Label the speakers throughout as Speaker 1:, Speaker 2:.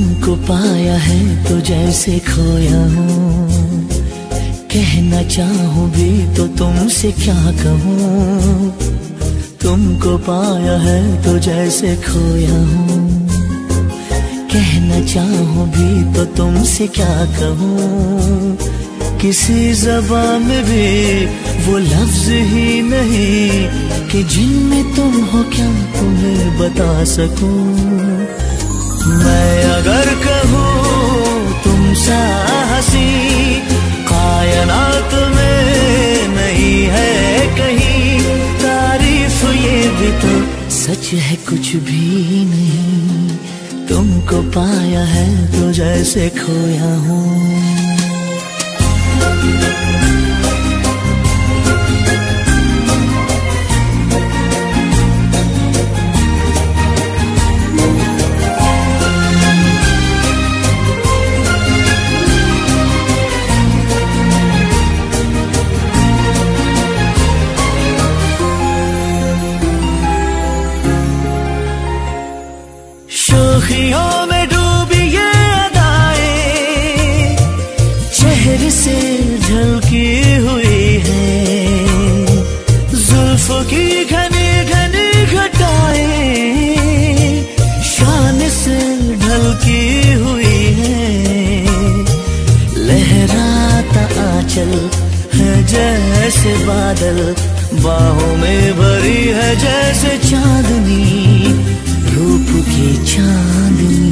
Speaker 1: तुमको पाया है तो जैसे खोया हूँ, कहना चाहूँ भी तो तुमसे क्या कहूँ। तुमको पाया है तो जैसे खोया हूँ, कहना चाहूँ भी तो तुमसे क्या कहूँ। किसी ज़बान में भी वो लफ्ज़ ही नहीं कि जिनमें तुम हो क्या तुम्हें बता सकूँ। मैं अगर कहूँ तुम सा हंसी कायनात में नहीं है कहीं, तारीफ ये भी तो सच है कुछ भी नहीं। तुमको पाया है तो जैसे खोया हूँ। शोखियों में डूबी ये अदाएं चेहरे से झलकी हुई है, जुल्फों की घनी घनी घटाएं शान से ढलकी हुई है। लहराता आंचल है जैसे बादल, बाहों में भरी है जैसे चांदनी, रूप की चांदनी।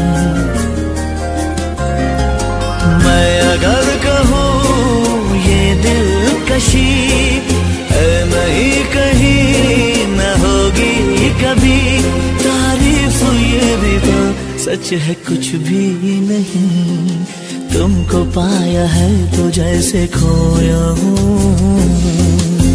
Speaker 1: मैं अगर कहूँ ये दिलकशी है नहीं कहीं न होगी कभी, तारीफ ये भी तो सच है कुछ भी नहीं। तुमको पाया है तो जैसे खोया हूँ।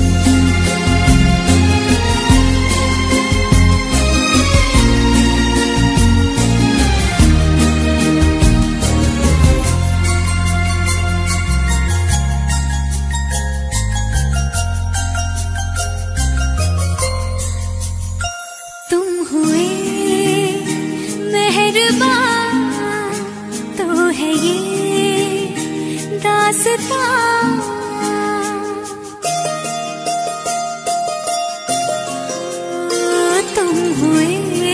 Speaker 2: तुम हुए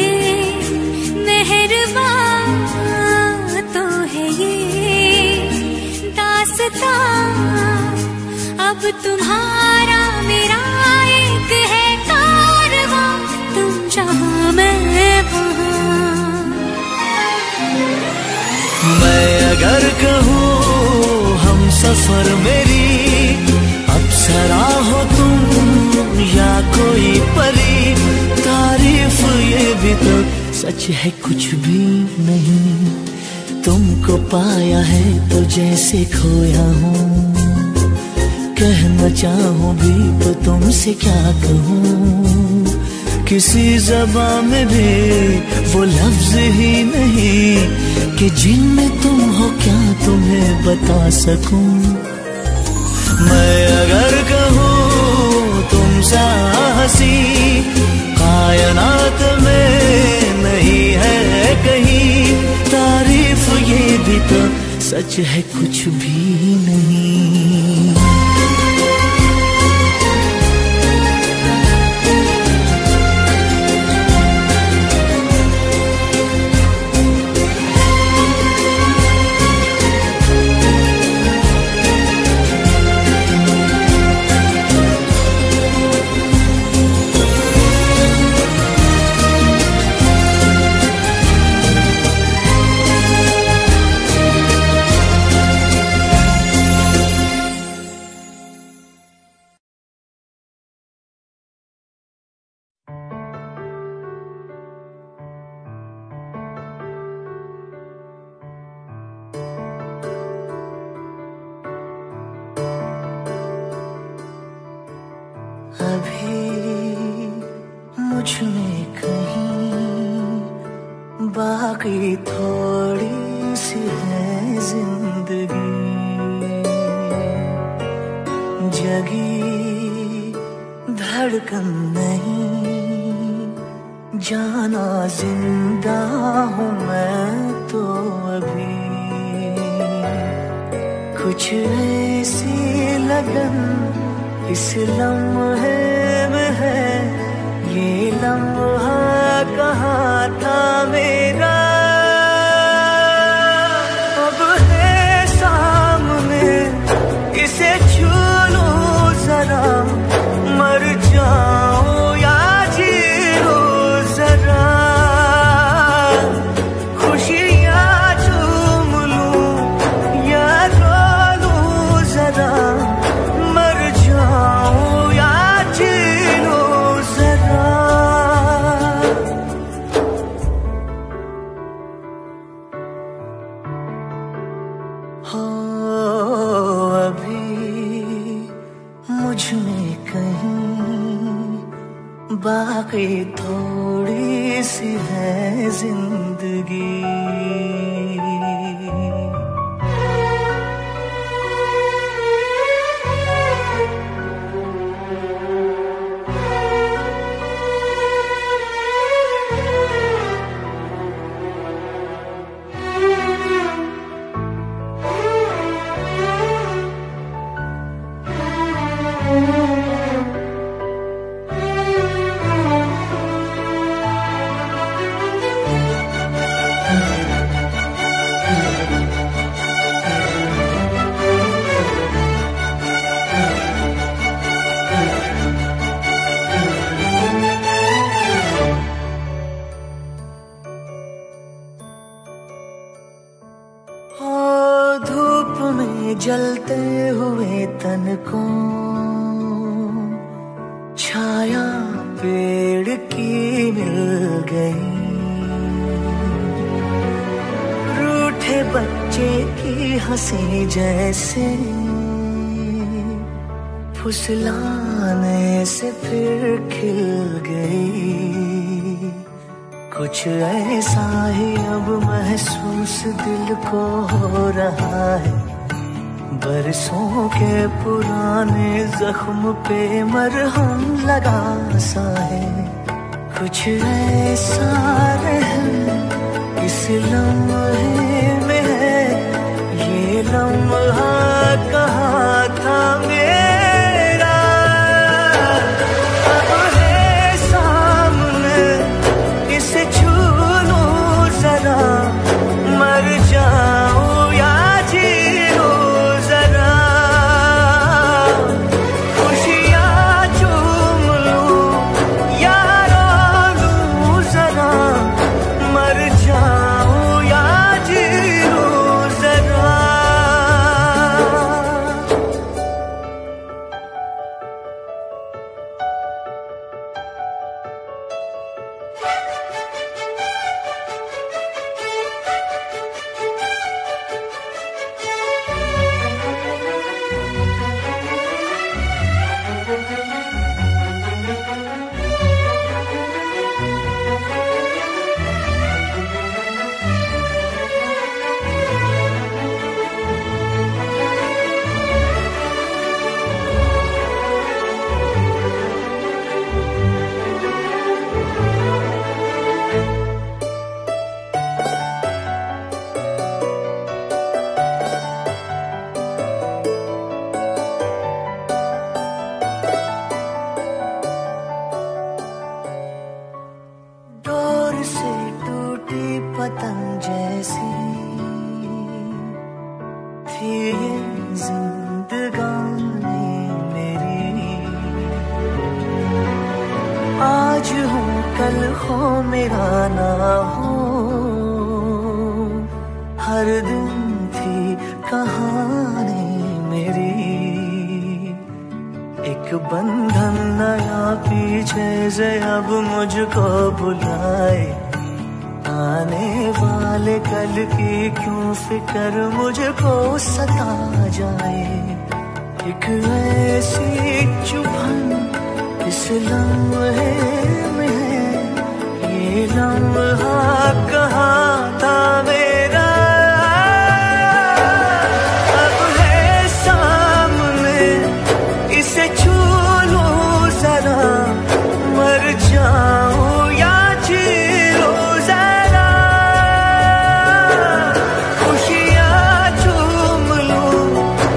Speaker 2: मेहरबान तो है ये दास्तां, अब तुम्हारा मेरा एक है कारवां, तुम जहां मैं वहां।
Speaker 1: मैं अगर कहूँ हम सफर मेरी अप्सरा हो तुम या कोई परी, तारीफ ये भी तो सच है कुछ भी नहीं। तुमको पाया है तो जैसे खोया हूँ, कहना चाहूँ भी तो तुमसे क्या कहूँ। किसी ज़बान में भी वो लफ्ज़ ही नहीं कि जिनमें तुम हो क्या तुम्हें बता सकूं। मैं अगर कहूँ तुम सा हंसी कायनात में नहीं है कहीं, तारीफ ये भी तो सच है कुछ भी नहीं। अभी मुझ में कहीं बाकी थोड़ी सी है जिंदगी, जगी धड़कन नहीं जाना जिंदा हूँ मैं तो कुछ ऐसी लगन इस लम्हे में है, ये लम्हा कहाँ था मेरा, अब है सामने इसे छू लूं जरा, मर जाऊं या जी लूं जरा, खुशियाँ चूम लूं या रो लूं जरा, मर जाऊं या जी लूं जरा। हो अभी मुझ में कहीं बाकी थोड़ी सी है जिंदगी, धूप में जलते हुए तन को छाया पेड़ की मिल गई, रूठे बच्चे की हंसी जैसे फुसलाने से फिर खिल गई, कुछ ऐसा ही अब महसूस दिल को हो रहा है, बरसों के पुराने जख्म पे मरहम लगा सा है, कुछ ऐसा रहम इस लम्हे में है, ये लम्हा कहाँ था मेरा, अब है सामने इसे छू लूं जरा, मर जाऊं या जी लूं जरा, खुशियाँ चूम लूं या रो लूं जरा, मर जाऊं या जी लूं जरा। से टूटी पतंग जैसी थी ये जिंदगानी मेरी, आज हो कल हो मेरा ना हो, हर दिन थी कहानी मेरी, एक बंधन नया पीछे से अब मुझको बुलाए, आने वाले कल की क्यों फिक्र मुझको सता जाए, एक ऐसी चुभन इस लम्हे में है, ये लम्हा कहाँ था मेरा, अब है सामने इसे छू लूं जरा, मर जाऊं या जी लूं जरा, खुशियाँ चूम लूं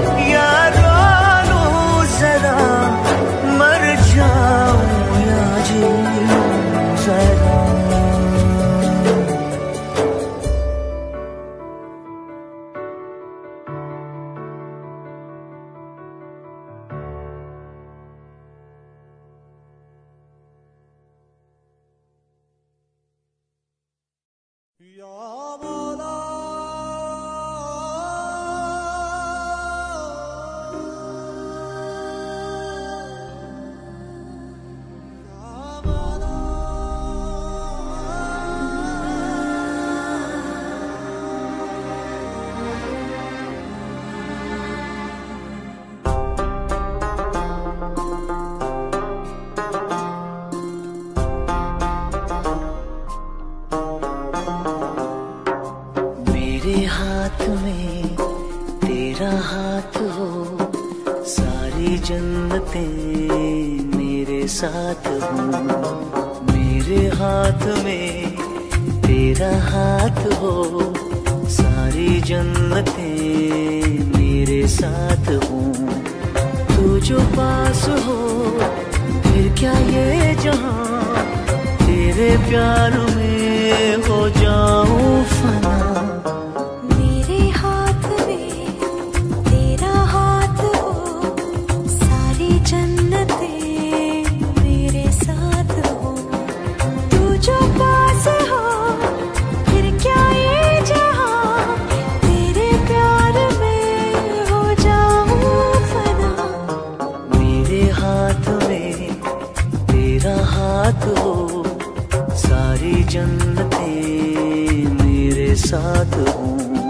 Speaker 1: मेरे हाथ में तेरा हाथ हो, सारी जन्नतें मेरे साथ हो। मेरे हाथ में तेरा हाथ हो, सारी जन्नतें मेरे साथ हो। तू जो पास हो फिर क्या ये जहां, तेरे प्यार में हो जाऊं फना।
Speaker 2: मेरे हाथ में तेरा हाथ हो, सारी जन्नतें मेरे साथ हो। तू जो पास हो फिर क्या ये जहां, तेरे प्यार में हो जाऊं फना।
Speaker 1: मेरे हाथ में तेरा हाथ हो, सारी जन्नतें मेरे साथ हो।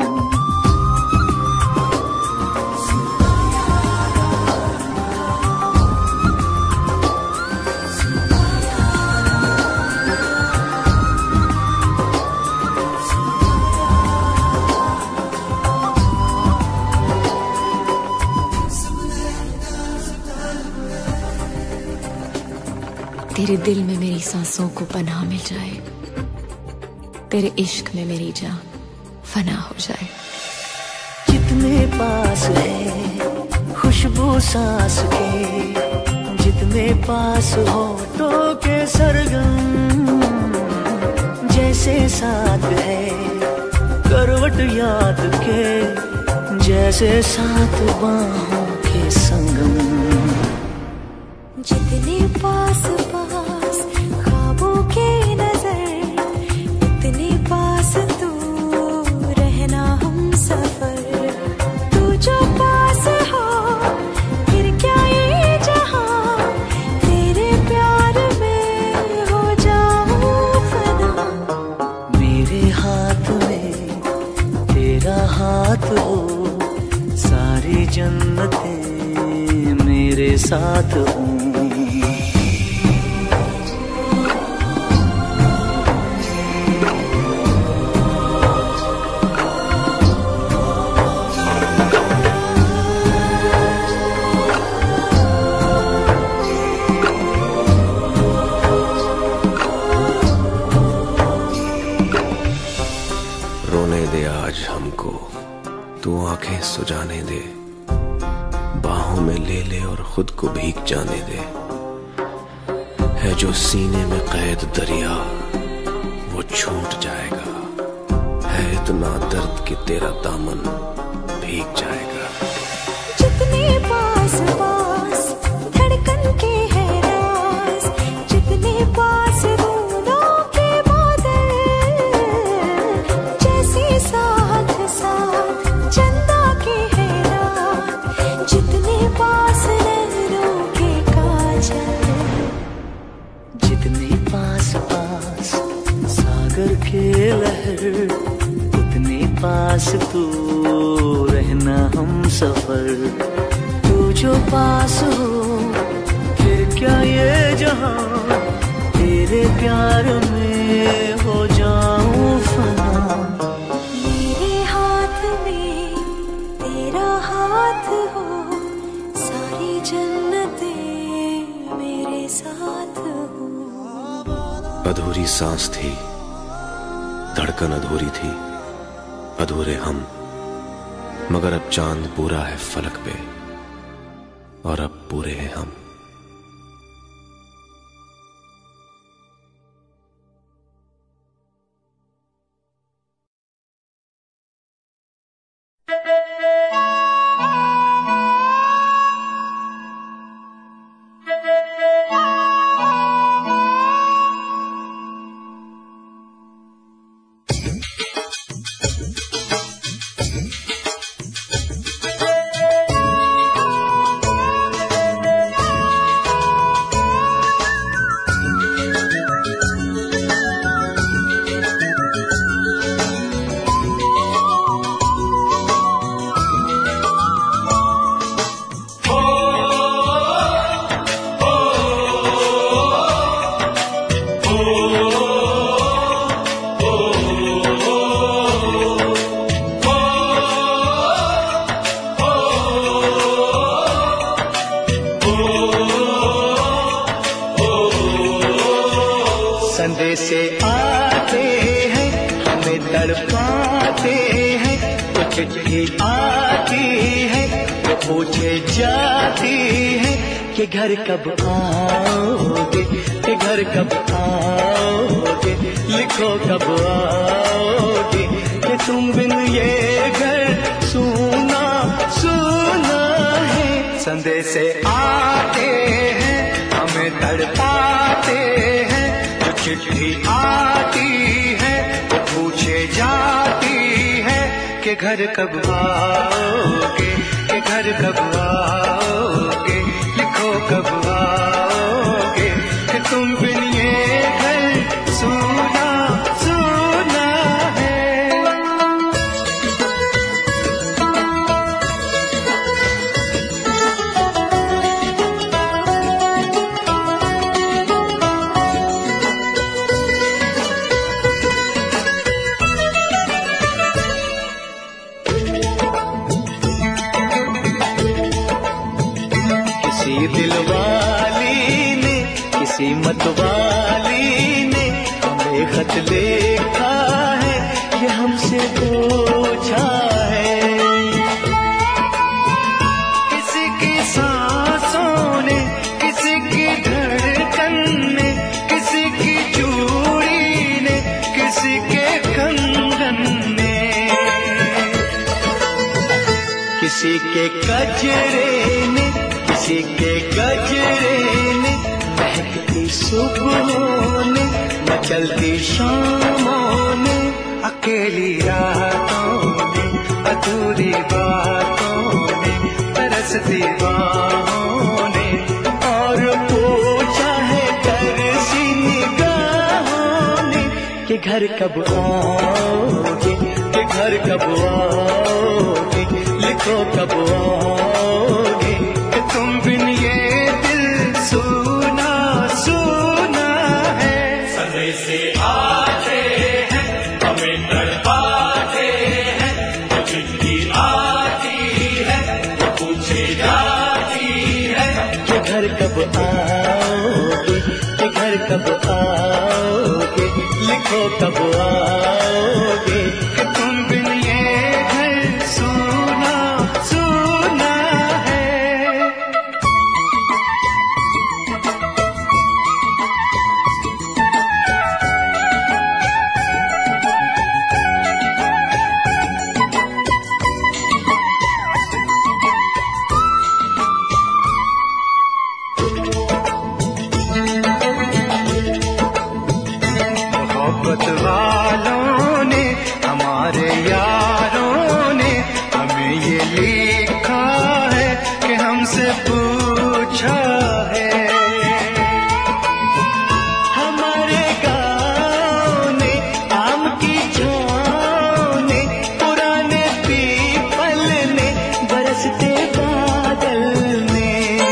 Speaker 3: तेरे दिल में मेरी सांसों को पनाह मिल जाए, तेरे इश्क में मेरी जान फना हो जाए।
Speaker 1: जितने पास है खुशबू सांस के, जितने पास होठों के सरगम, जैसे साथ है करवट याद के, जैसे साथ बाहों के संगम।
Speaker 2: जितने पास पास ख्वाबों के नजर, उतने पास तू रहना हम सफर। तू जो पास हो फिर क्या ये जहां, तेरे प्यार में हो जाऊं फना।
Speaker 1: मेरे हाथ में तेरा हाथ हो, सारी जन्नतें मेरे साथ हो।
Speaker 4: रोने दे आज हमको, तू आंखें सुजाने दे, बाहों में ले ले और खुद को भीग जाने दे। है जो सीने में कैद दरिया वो छूट जाएगा, है इतना दर्द कि तेरा दामन भीग जाएगा।
Speaker 2: जितने पास पास धड़कन के है राज, जितने पास बूंदों के बादल, जैसे साथ साथ चंदा के है रात, जितने पास नैनों के काजल।
Speaker 1: जितने पास पास सागर के लहर, उतने पास तू रहना हम सफर। तू जो पास हो फिर क्या ये जहां, तेरे प्यार में हो जाऊं फना।
Speaker 2: मेरे हाथ में तेरा हाथ हो, सारी जन्नतें मेरे साथ हो।
Speaker 4: अधूरी सांस थी, धड़कन अधूरी थी, अधूरे हम, मगर अब चांद पूरा है फलक पे और अब पूरे हैं हम।
Speaker 1: चिट्ठी आती है वो पूछे जाती है कि घर कब आओगे, कि घर कब आओगे, लिखो कब आओगे, कि तुम बिन ये घर सूना सूना है। संदेश आते हैं हमें तड़पाते हैं, जो चिट्ठी आती है वो पूछे जाती है कि घर कब आओगे, कि घर कब आओगे, लिखो कब आओगे, कि तुम बिन ये घर सूना सूना है। किसी दिलवाली ने, किसी मतवाली ने हमें खत लिखा है, ये हमसे पूछा है। किसी की सांसों ने, किसी की धड़कन ने, किसी की चूड़ी ने, किसी के कंगन ने, किसी के कजरे ने, किसी के गजरे ने, महकती सुबहों ने, मचलती शामों ने, अकेली रातों ने, अधूरी बातों ने, तरसती बाहों ने, और पूछा है तरसी निगाहों ने कि घर कब आओगे, कि घर कब आओगे, लिखो कब आओगे, कि तुम बिन ये दिल सूना सूना है।
Speaker 5: सदे से आते हैं हमें तड़पाते हैं, वो चिट्ठी आती है वो पूछे जाती है
Speaker 1: कि घर कब आओगे, कि घर कब आओगे, लिखो कब आओगे, कि तुम बिन ये घर सूना सूना है। मोहब्बत वालों ने, हमारे यारों ने हमें ये लिखा है कि हमसे पूछा है। हमारे गाँव ने, आम की छाँव ने, पुराने पीपल ने, बरसते बादल ने,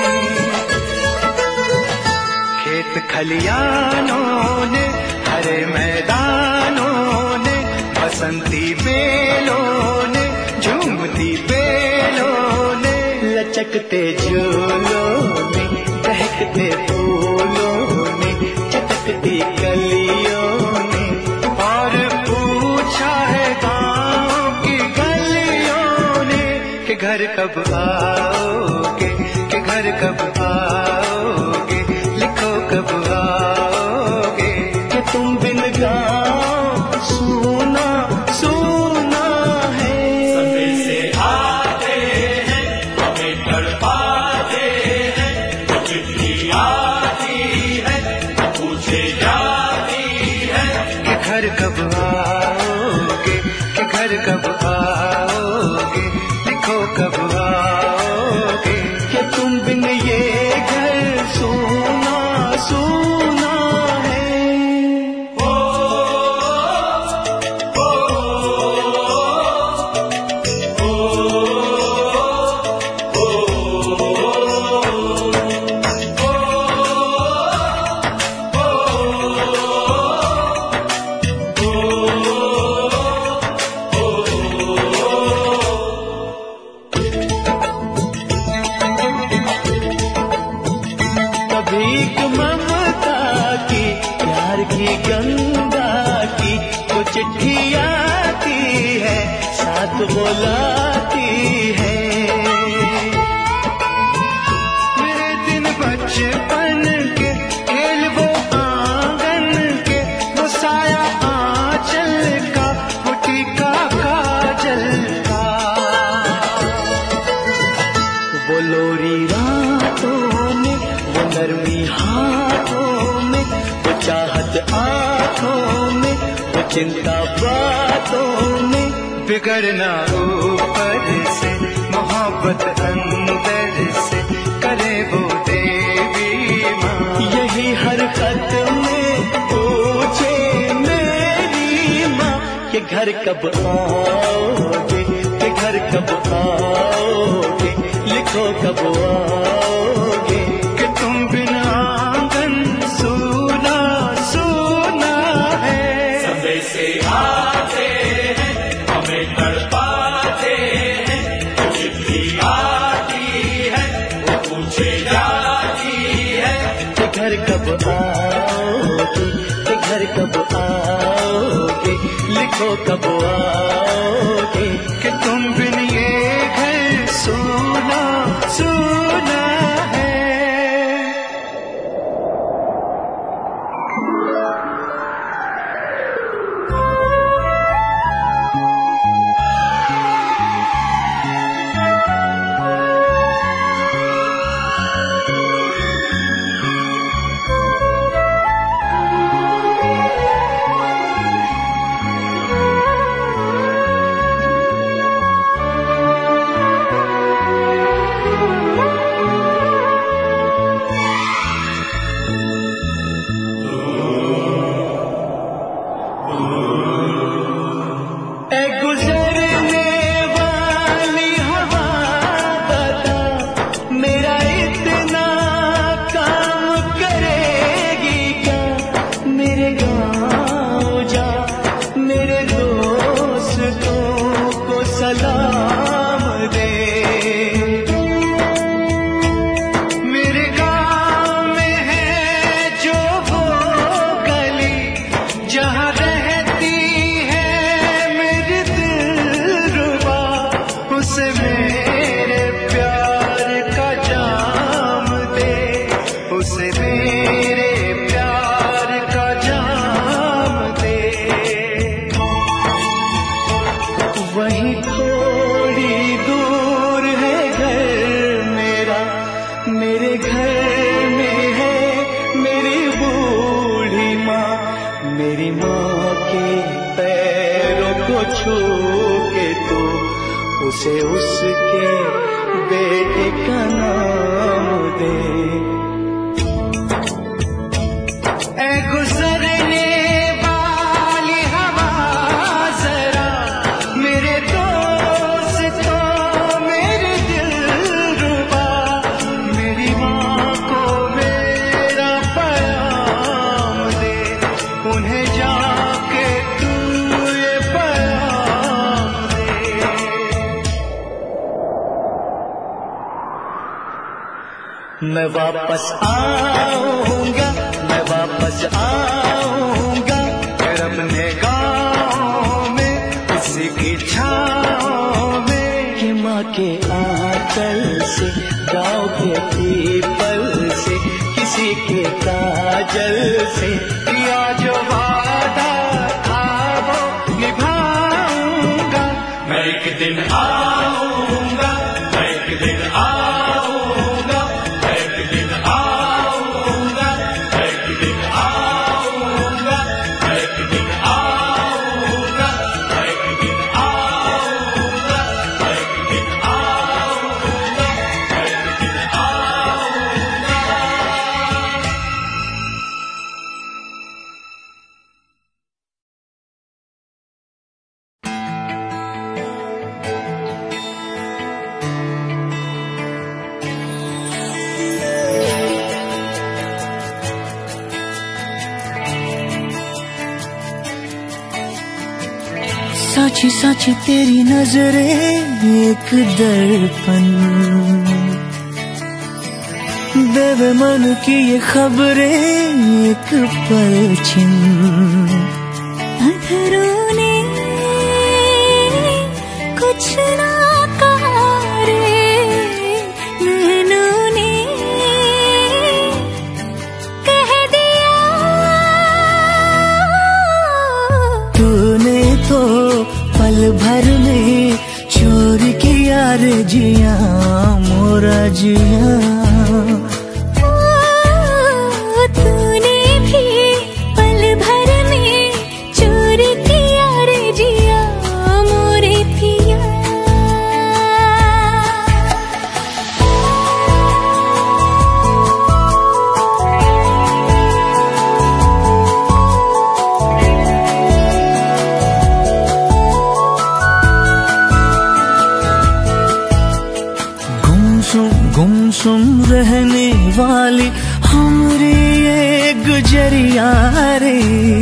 Speaker 1: खेत खलियानों ने, हरे मैदानों ने, बसंती बेलों ने, झूमती बेलों ने, लचकते झूलों ने, दहकते फूलों ने, चटकती कलियों ने, और पूछा है गाँव की गलियों ने कि घर कब आओगे, कि घर कब आओगे, लिखो कब आओगे, कि तुम बिन गाँव सूना सूना है।
Speaker 5: सदे से आते हैं हमें तड़पाते हैं, वो चिट्ठी आती है वो पूछे जाती है
Speaker 1: कि घर कब आओगे, कि घर कब आओगे, लिखो कब आओगे, कि तुम बिन ये घर सूना सूना है। बुलाती है। मेरे दिन बचपन के खेल वो आंगन के, वो साया आंचल का, वो टीका काजल का, वो लोरी रातों में, वो नरमी हाथों में, वो चाहत आंखों में, वो चिंता बातों में, बिगड़ना ऊपर से, मोहब्बत अंदर से, करे वो देवी माँ। यही हर खत में पूछे मेरी माँ, ये घर कब आओगे, ये घर कब आओगे, लिखो कब आओगे, कि तुम बिना आंगन सूना सूना है।
Speaker 5: समय से आते हैं हमें तड़पाते हैं, वो चिट्ठी आती है वो पूछे जाती है,
Speaker 1: कि घर कब आओगे, कि घर कब आओगे, लिखो कब आओगे, कि तुम बिन ये घर सूना सूना है। उसे उसके बेटे का नाम दे। ऐ गुजरने वाली हवा जरा मेरे दोस्तों मेरे दिलरुबा, मेरी माँ को मेरा पैगाम दे, उन्हें जाके तू ये पैगाम दे। मैं वापस आऊंगा, मैं वापस आऊंगा, फिर अपने गाँव में उसी की छाँव में, कि माँ के आंचल से, गाँव के पीपल से, किसी के काजल से, किया जो वादा था वो निभाऊंगा।
Speaker 5: मैं एक दिन आऊंगा, मैं एक दिन आऊंगा,
Speaker 1: साची साची तेरी नजरें एक दर्पण, बेवे मन की ये खबरें एक पलछिन,
Speaker 2: अधरों ने कुछ ना कहा रे नैनों ने कह दिया।
Speaker 1: तूने तो पल भर में चोरी किया रे जिया मोरा जिया।
Speaker 2: तूने भी पल भर में चोरी किया रे जिया मोरे पिया।
Speaker 1: गुमसुम रहने वाली हमारी ये गुजरिया रे।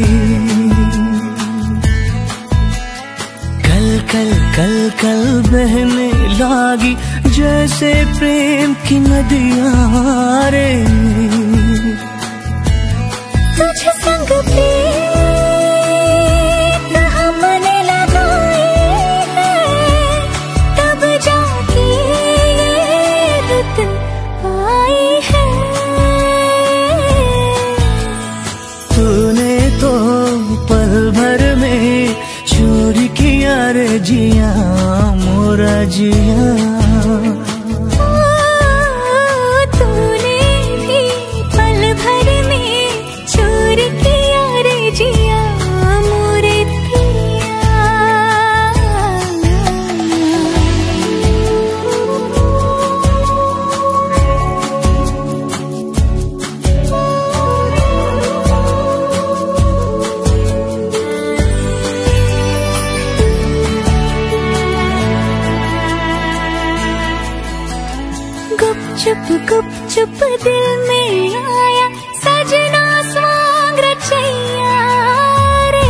Speaker 1: कल कल कल कल बहने लागी जैसे प्रेम की नदियां रे।
Speaker 2: तुझ संग पे हमने लगाए हैं तब जाके ये रुत आई है।
Speaker 1: तूने तो पल भर में चोरी किया रे जिया मोरा जिया।
Speaker 2: तूने भी पल भर में चोरी किया रे जिया मोरे पिया। गुप चुप दिल में आया सजना स्वांग रचैया रे।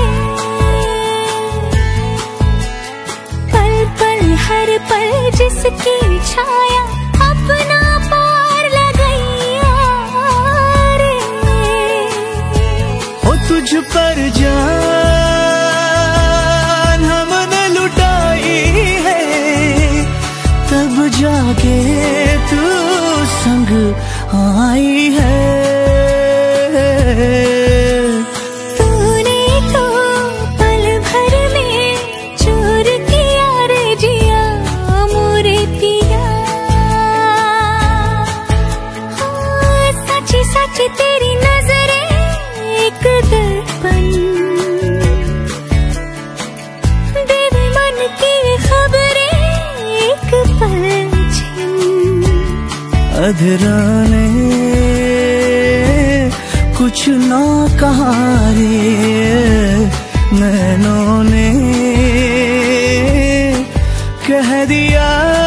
Speaker 2: पल पल हर पल जिसकी छाया अपना पार लगैया रे।
Speaker 1: ओ तुझ पर जान हमने लुटाई है तब जाके तू संग आई है।
Speaker 2: तूने तो पल भर में चोर किया रे जिया मोरे पिया। सच सच तेरी नजरें एक दर्पण देवे मन की खबरें एक पल
Speaker 1: अधराने कुछ ना कहा रे नैनों ने कह दिया।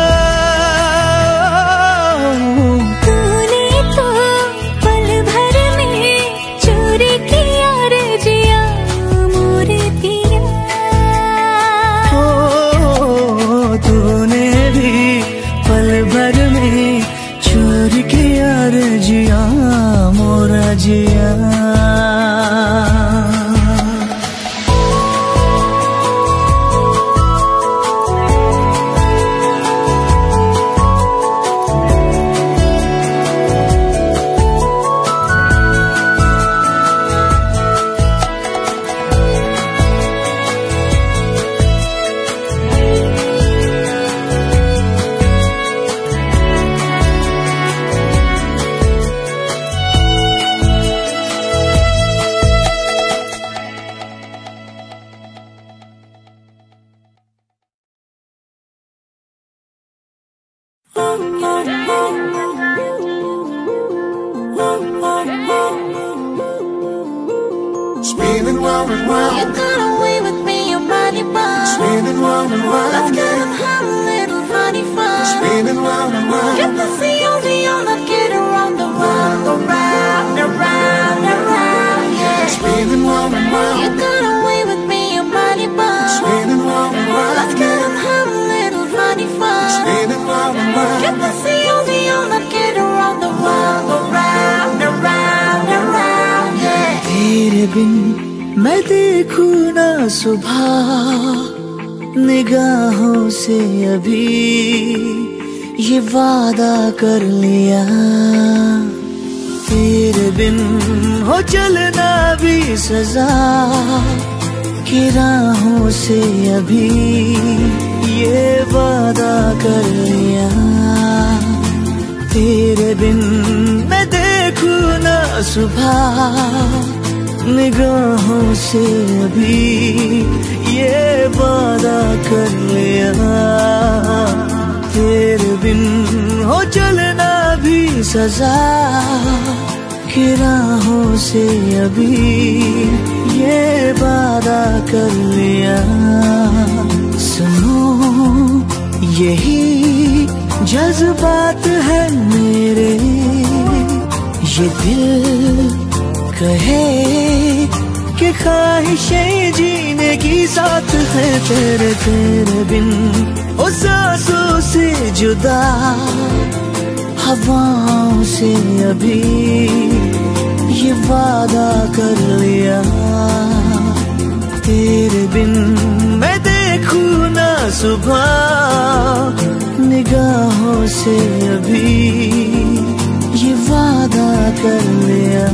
Speaker 2: तूने तो पल भर में चोरी किया रे जिया मोरे पिया।
Speaker 1: ओ तूने भी पल भर में चोरी किया रे जिया मोरा जिया।
Speaker 6: Spinning round and round.
Speaker 2: You got away with me, your body bound.
Speaker 6: Spinning round and round.
Speaker 2: Let's get and have a little funny fun.
Speaker 6: Spinning round and round.
Speaker 2: Get the C-O-D-O, let's get around the world. Around, around, around, yeah.
Speaker 6: Spinning round and round.
Speaker 2: You got away with me, your body bound.
Speaker 6: Spinning round and round.
Speaker 2: Let's get and have a little funny fun.
Speaker 6: Spinning round and round.
Speaker 2: Get the C-O-D-O, let's get around the world. Around, around, around, yeah.
Speaker 1: तेरे बिन मैं देखूं ना सुबह निगाहों से अभी ये वादा कर लिया, तेरे बिन हो चलना भी सजा की राहों से अभी ये वादा कर लिया, तेरे बिन मैं देखूं ना सुबह निगाहों से अभी ये वादा कर लिया, तेरे बिन हो चलना भी सजा की राहों से अभी ये वादा कर लिया। सुनो यही जज्बात है मेरे, ये दिल कहे कि ख्वाहिशें जीने की साथ है तेरे, तेरे बिन ओ सांसों से जुदा हवाओं से अभी ये वादा कर लिया, तेरे बिन मैं देखूं ना सुबह निगाहों से अभी ये वादा कर लिया।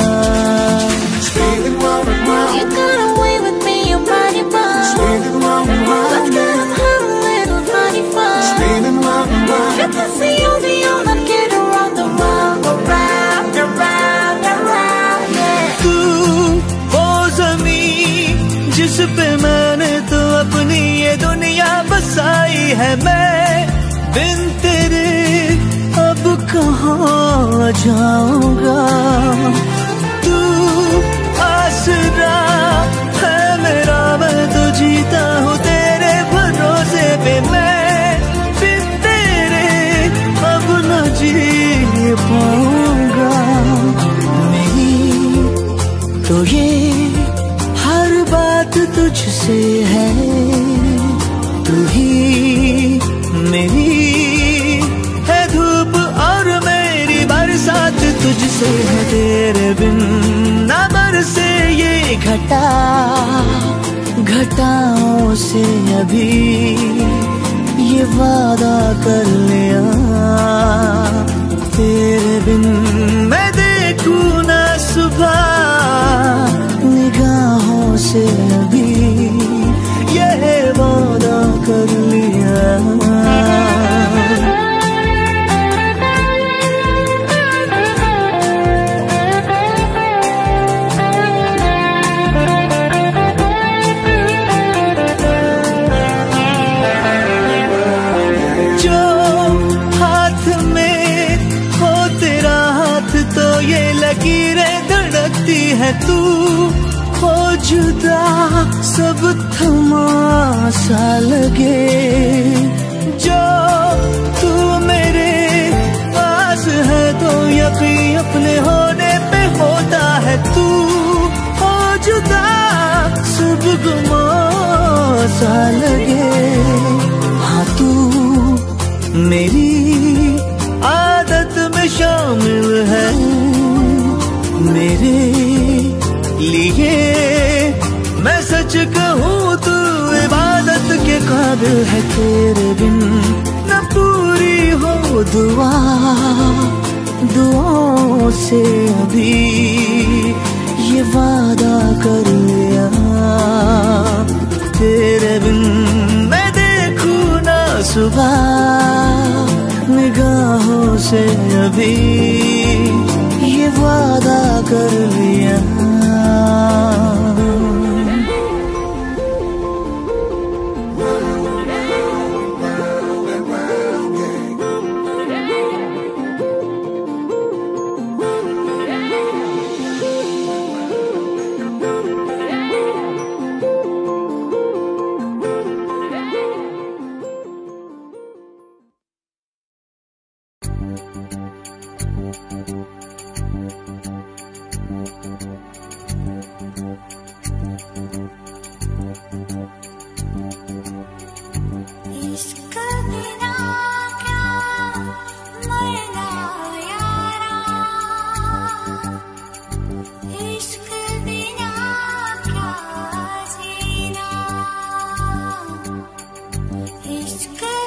Speaker 2: You got away with me, your body bound. Let's get up, have a little funny fun. Let the see you the on and get around the round, around, around, around, yeah.
Speaker 1: तू वो ज़मीन जिस पे मैंने तो अपनी ये दुनिया बसाई है, मैं बिन तेरे अब कहाँ जाऊंगा, तू आसरा है मेरा, मैं तो जीता हूँ तेरे भरोसे पे, मैं बिन तेरे अब न जी पाऊंगा। मेरी तो ये हर बात तुझसे है, तू ही मेरी है धूप और मेरी बरसात तुझसे है, तेरे बिन ना बरसे ये घटा घटाओं से अभी ये वादा कर लिया, तेरे बिन मैं देखूं ना सुबह निगाहों से अभी ये वादा कर लिया। लकीरें धड़कती है, तू हो जुदा सब थमा सा लगे, जो तू मेरे पास है तो यकीन अपने होने पे होता है, तू हो जुदा सब गुमा सा लगे। हाँ तू मेरी आदत में शामिल है, मेरे लिए मैं सच कहूँ तू इबादत के काबिल है, तेरे बिन न पूरी हो दुआ दुआओं से अभी ये वादा कर लिया, तेरे बिन मैं देखूँ ना सुबह निगाहों से अभी ये वादा कर लिया।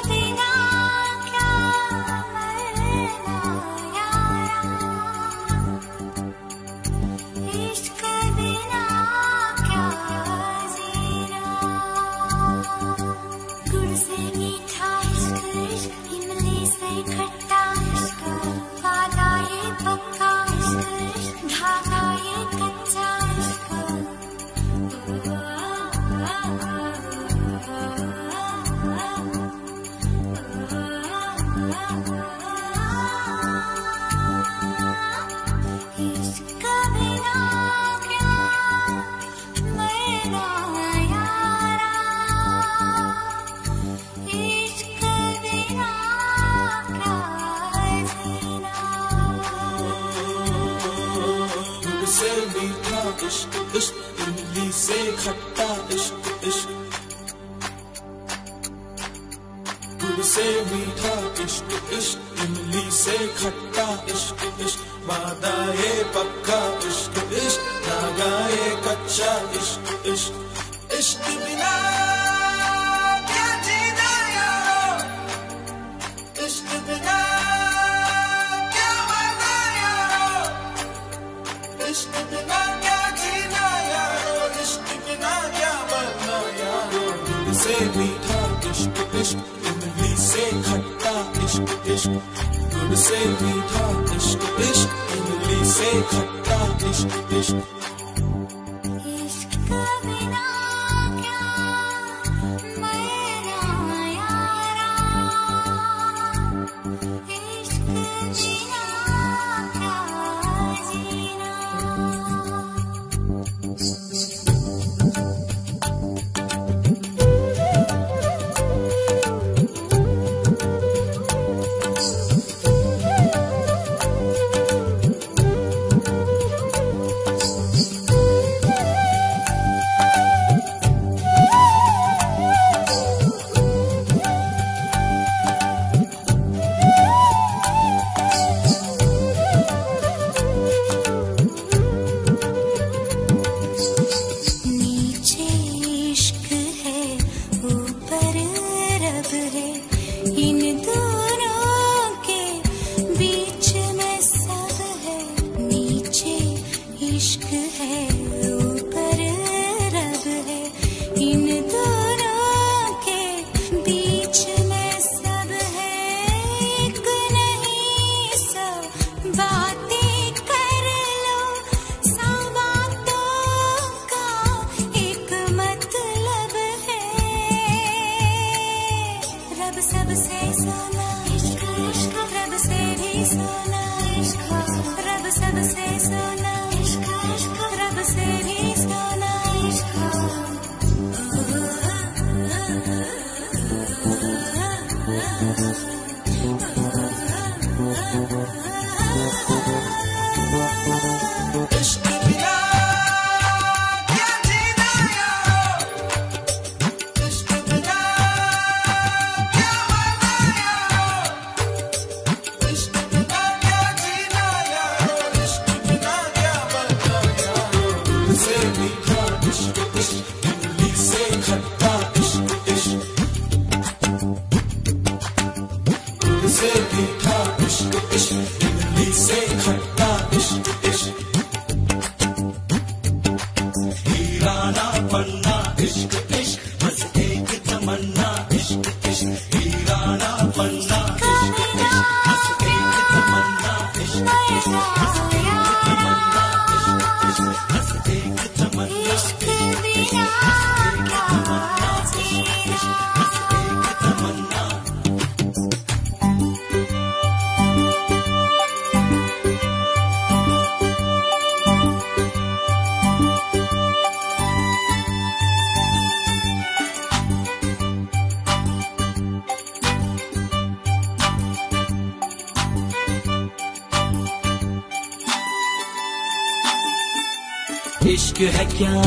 Speaker 1: इश्क है क्या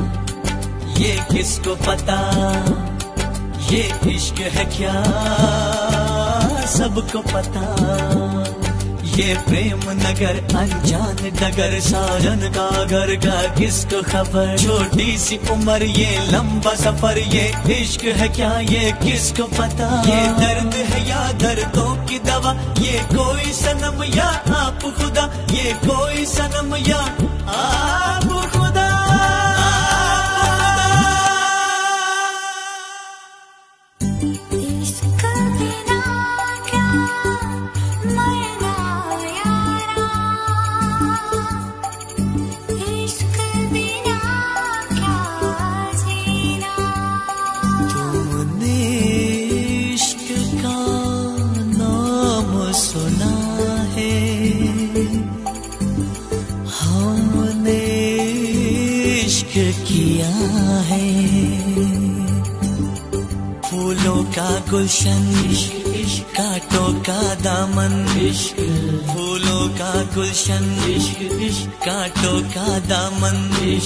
Speaker 1: ये किसको पता, ये इश्क है क्या सबको पता, ये प्रेम नगर अनजान डगर, साजन का घर का किसको खबर। छोटी सी उम्र ये लंबा सफर, ये इश्क है क्या ये किसको पता। ये दर्द है या दर्दों की दवा, ये कोई सनम या आप खुदा, ये कोई सनम या आप खुदा। किया है फूलों का गुलशन, कांटों का दामन, फूलों का गुलशन, कांटों का दामन।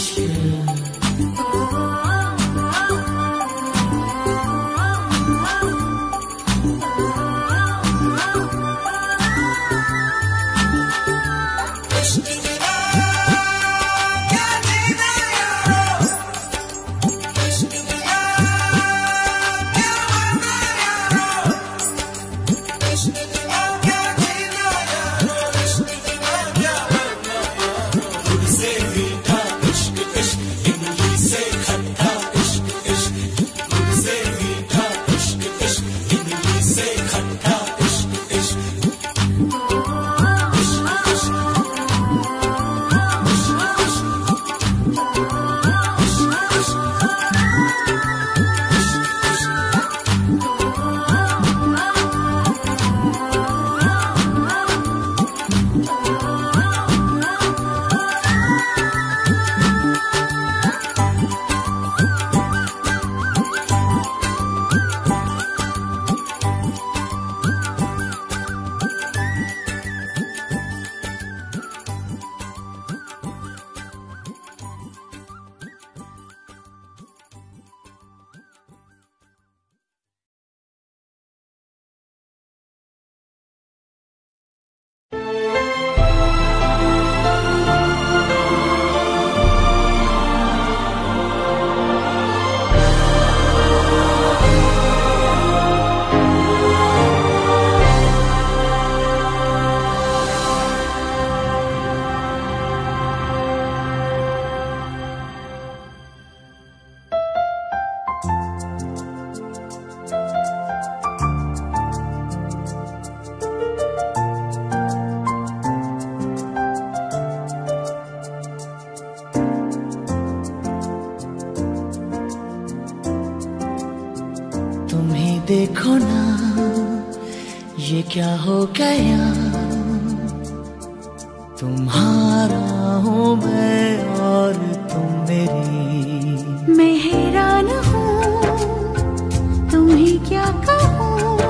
Speaker 1: देखो ना ये क्या हो गया, तुम्हारा हूँ मैं और तुम मेरी।
Speaker 2: मैं हैरान हूँ तुम्हें क्या कहूँ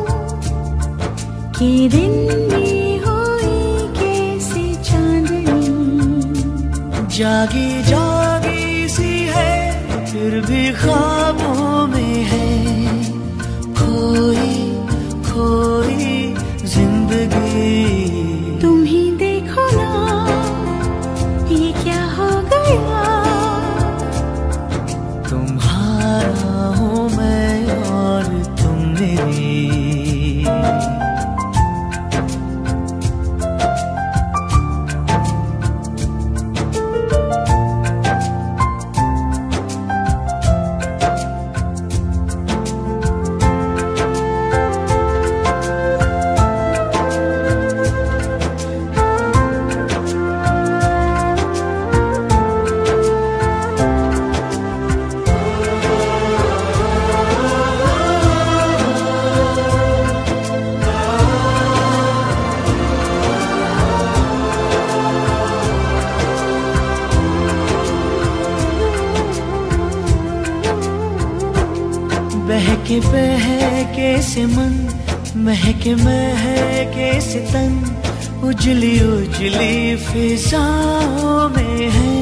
Speaker 2: कि दिन में हुई कैसे चांदनी।
Speaker 1: जागी जागी सी है फिर भी ख्वाबों में है, खोई खोई जिंदगी।
Speaker 2: तुम ही देखो ना ये क्या हो गया,
Speaker 1: तुम्हारा हूँ मैं और तुम मेरी। बहके बहके से मन, महके महके से तन, उजली उजली फिजाओं में है।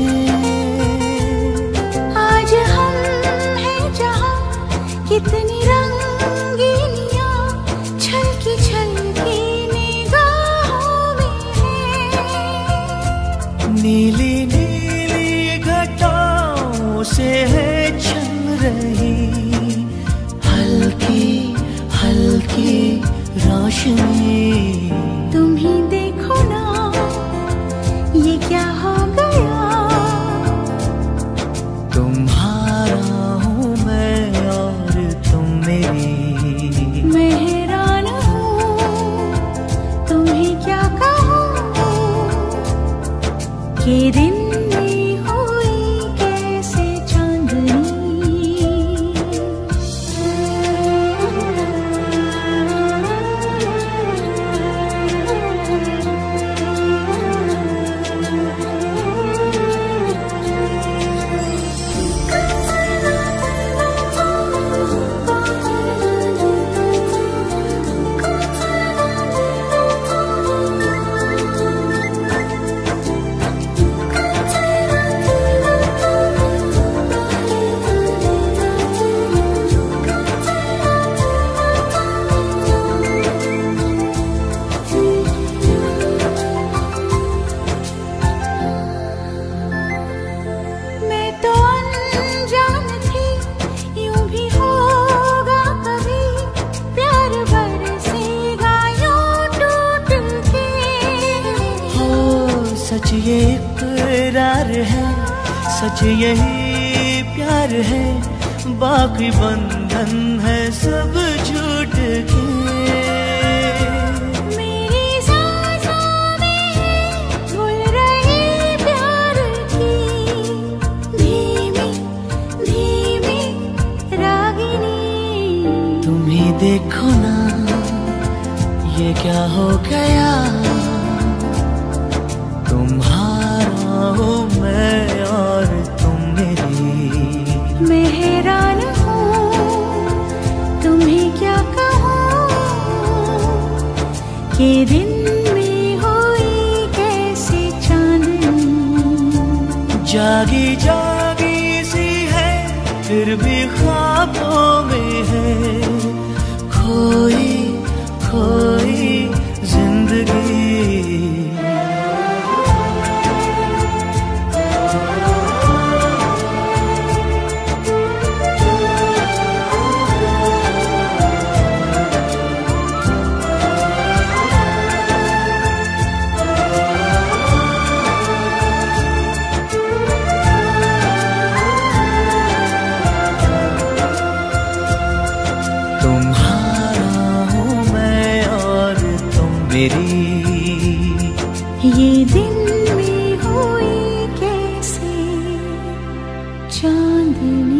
Speaker 2: आज हम हैं जहाँ कितनी रंगीनियाँ छलकी छलकी निगाहों
Speaker 1: रोशनी।
Speaker 2: तुम ही देखो ना ये क्या हो गया।
Speaker 1: तुम्हारा हूँ मैं और तुम मेरी।
Speaker 2: मैं हैरान हूँ तुम्हें क्या कहूँ कि दिन में हुई कैसे चांदनी।
Speaker 1: सच ये इकरार है, सच यही प्यार है, बाकी बंधन है सब झूठ के।
Speaker 2: मेरी सांसों में घुल रही प्यार की धीमी धीमी रागिनी।
Speaker 1: तुम ही देखो ना ये क्या हो गया। तुम्हारा हूँ मैं और तुम मेरी।
Speaker 2: मैं हैरान हूँ तुम्हें क्या कहूँ कि दिन में हुई कैसी चांदनी।
Speaker 1: जागी जागी सी है फिर भी ख्वाबों में है, खोई खोई जिंदगी।
Speaker 2: ये दिन में हुई कैसी चांदनी।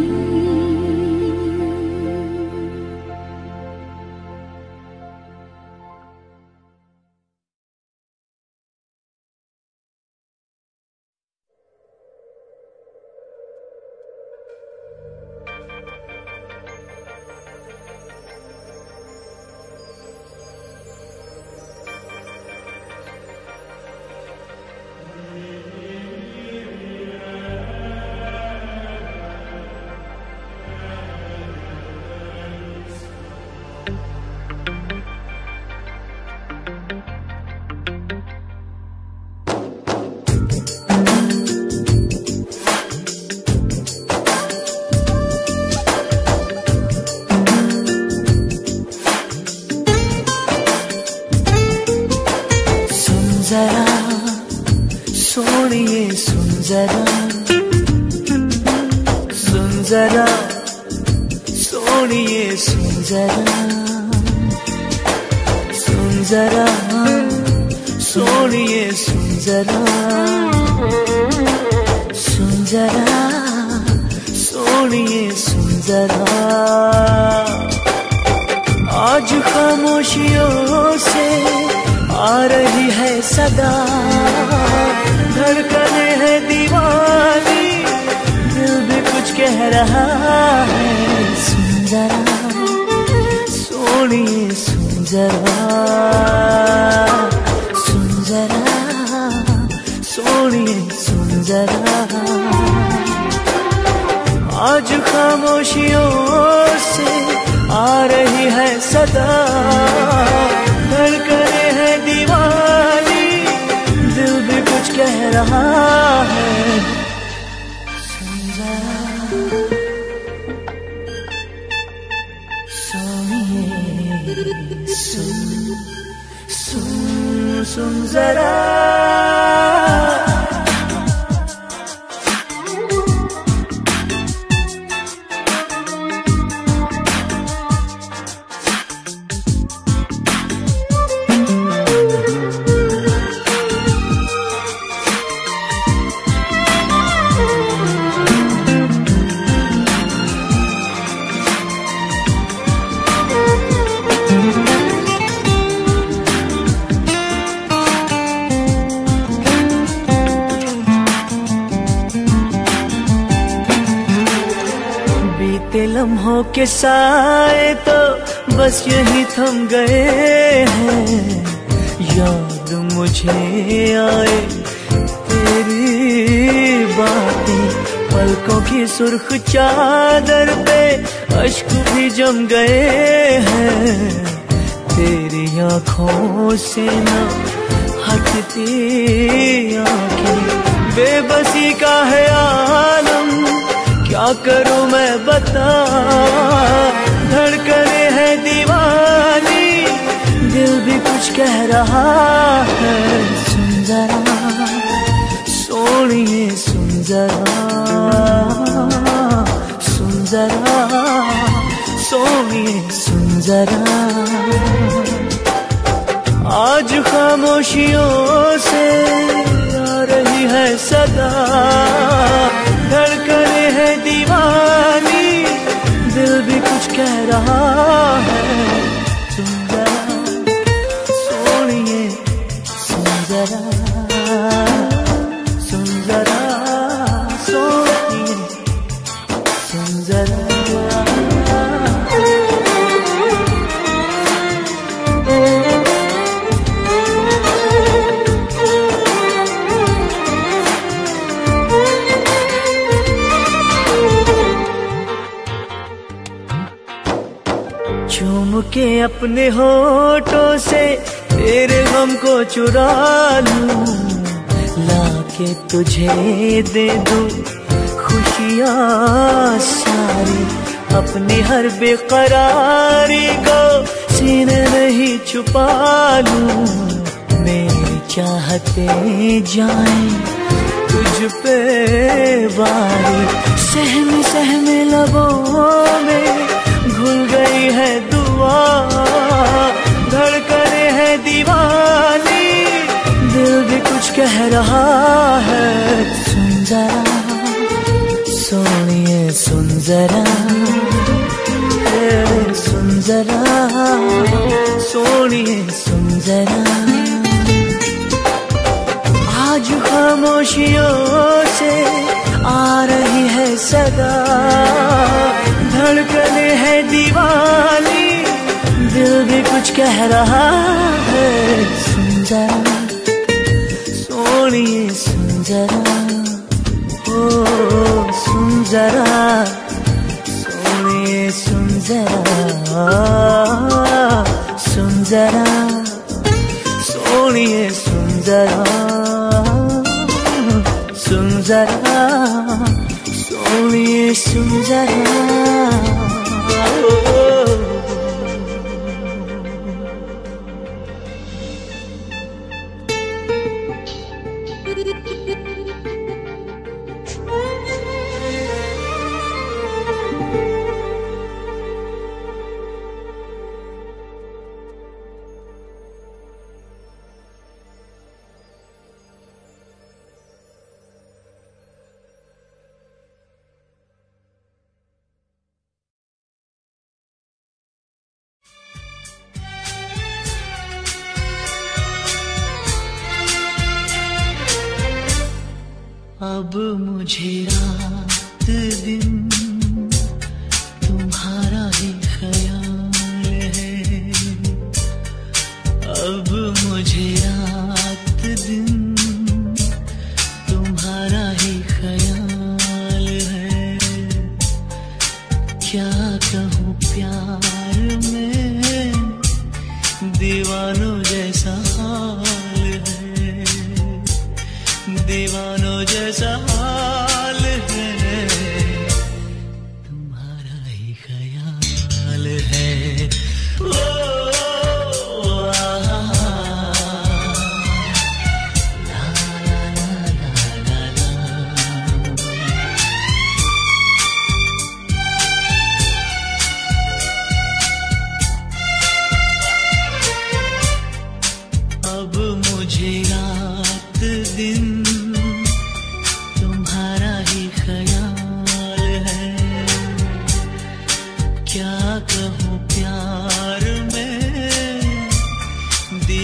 Speaker 1: जरा सोनिए सुन जरा, सुन जरा सोनिए सुन जरा, सुन जरा सोनिए सुन जरा, सुन जरा सोनिए सुन जरा। आज खामोशियों से आ रही है सदा, धड़कने है दीवानी, दिल भी कुछ कह रहा है। सुन जरा सोनिए सुन जरा, सुन जरा सोनिए सुन जरा। आज खामोशियों से आ रही है सदा, धड़कने है दीवानी, दिल भी कुछ कह रहा है। सुन जरा सोनिए सुन जरा लम्हों के साए तो बस यही थम गए हैं। याद मुझे आए तेरी बातें, पलकों की सुर्ख चादर पे अश्क भी जम गए हैं। तेरी आँखों से न हटती आँखें, बेबसी का है आलम, क्या करूं मैं बता। धड़कने है दीवानी, दिल भी कुछ कह रहा है। सुन जरा सोनिए, सुन जरा, सुन जरा सोनिए, सुन जरा। आज खामोशियों से आ रही है सदा, धड़कने है दीवानी, दिल भी कुछ कह रहा है। सुन जरा सोनिए, सुन जरा, सुन जरा सोनिए, सुन जरा। चूम के अपने होठों से तेरे गम को चुरा लूं, लाके तुझे दे दूं खुशियाँ सारी। अपनी हर बेकरारी को सीने में ही छुपा लूं। मेरी चाहते जाएं तुझ पे वारी, सहमे सहमे लबों में घुल गई है दुआ। धड़कने है दीवानी, दिल भी कुछ कह रहा है। सुन जरा सोनिए, सुन जरा, सुन जरा सोनिए, सुन जरा। आज खामोशियों से आ रही है सदा, धड़कने है दीवानी, दिल भी कुछ कह रहा है। सुन जरा सोनिए, सुन जरा, ओ सुन जरा सोनिए, सुन जरा, सुन जरा सोनिए, सुन जरा, सुन जरा सोनिए, सुन जरा। अब मुझे रात दिन तुम्हारा ही ख्याल है। अब मुझे रात दिन तुम्हारा ही ख्याल है। क्या कहूँ प्यार में दीवानों जैसा हाल है, दीवानों जैसा हाल है। तुम्हारा ही ख्याल है। ओ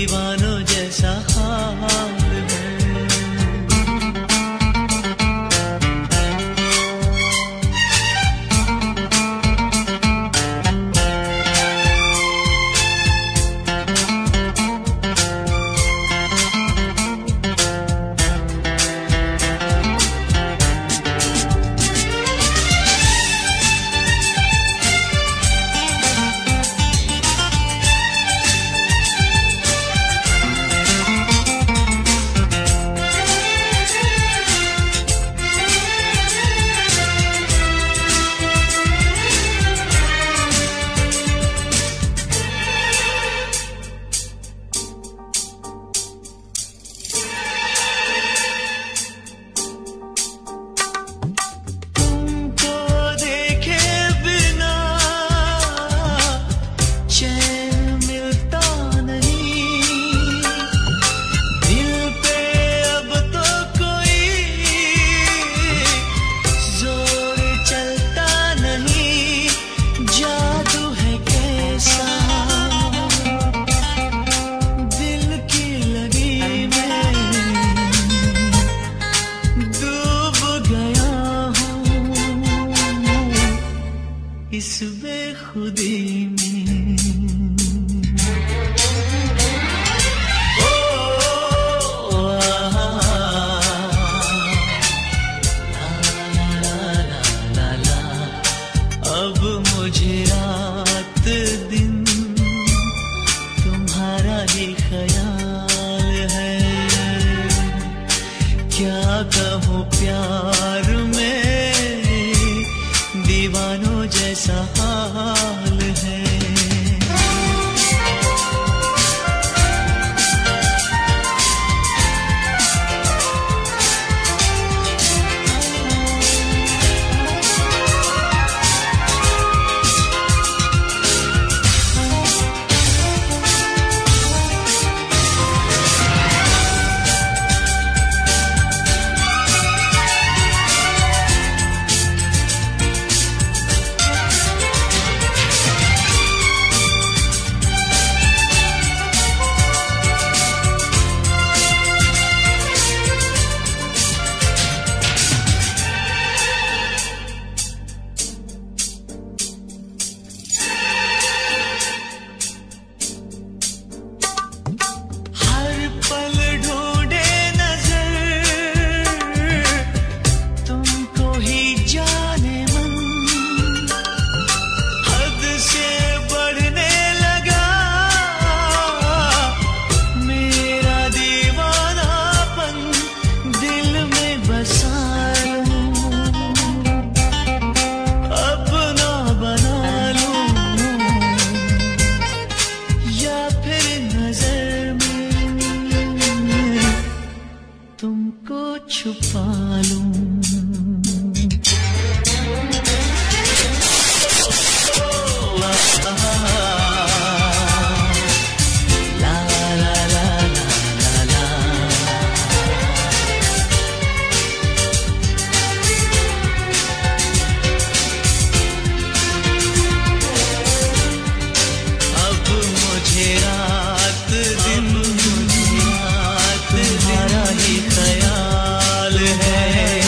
Speaker 1: दीवानों जैसा हाल है। इस बेखुदी में अब मुझे रात दिन तुम्हारा ही ख्याल है। क्या कहूँ प्यार में दीवानों जैसा हाल है। तुमको छुपा लूं। अब मुझे रात दिन तुम्हारा ही ख्याल है।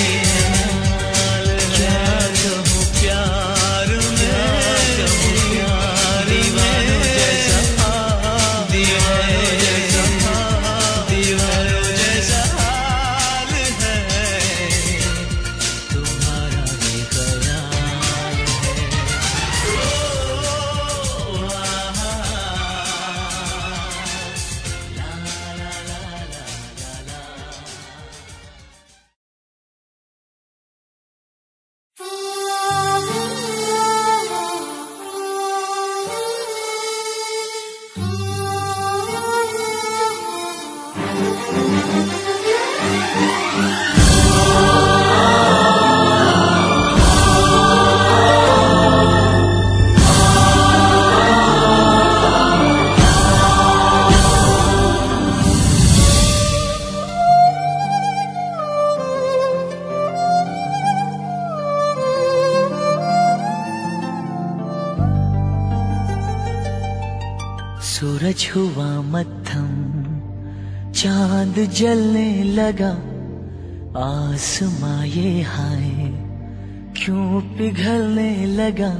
Speaker 1: सूरज हुआ मद्धम, चांद जलने लगा, आसमां ये हाय क्यों पिघलने लगा।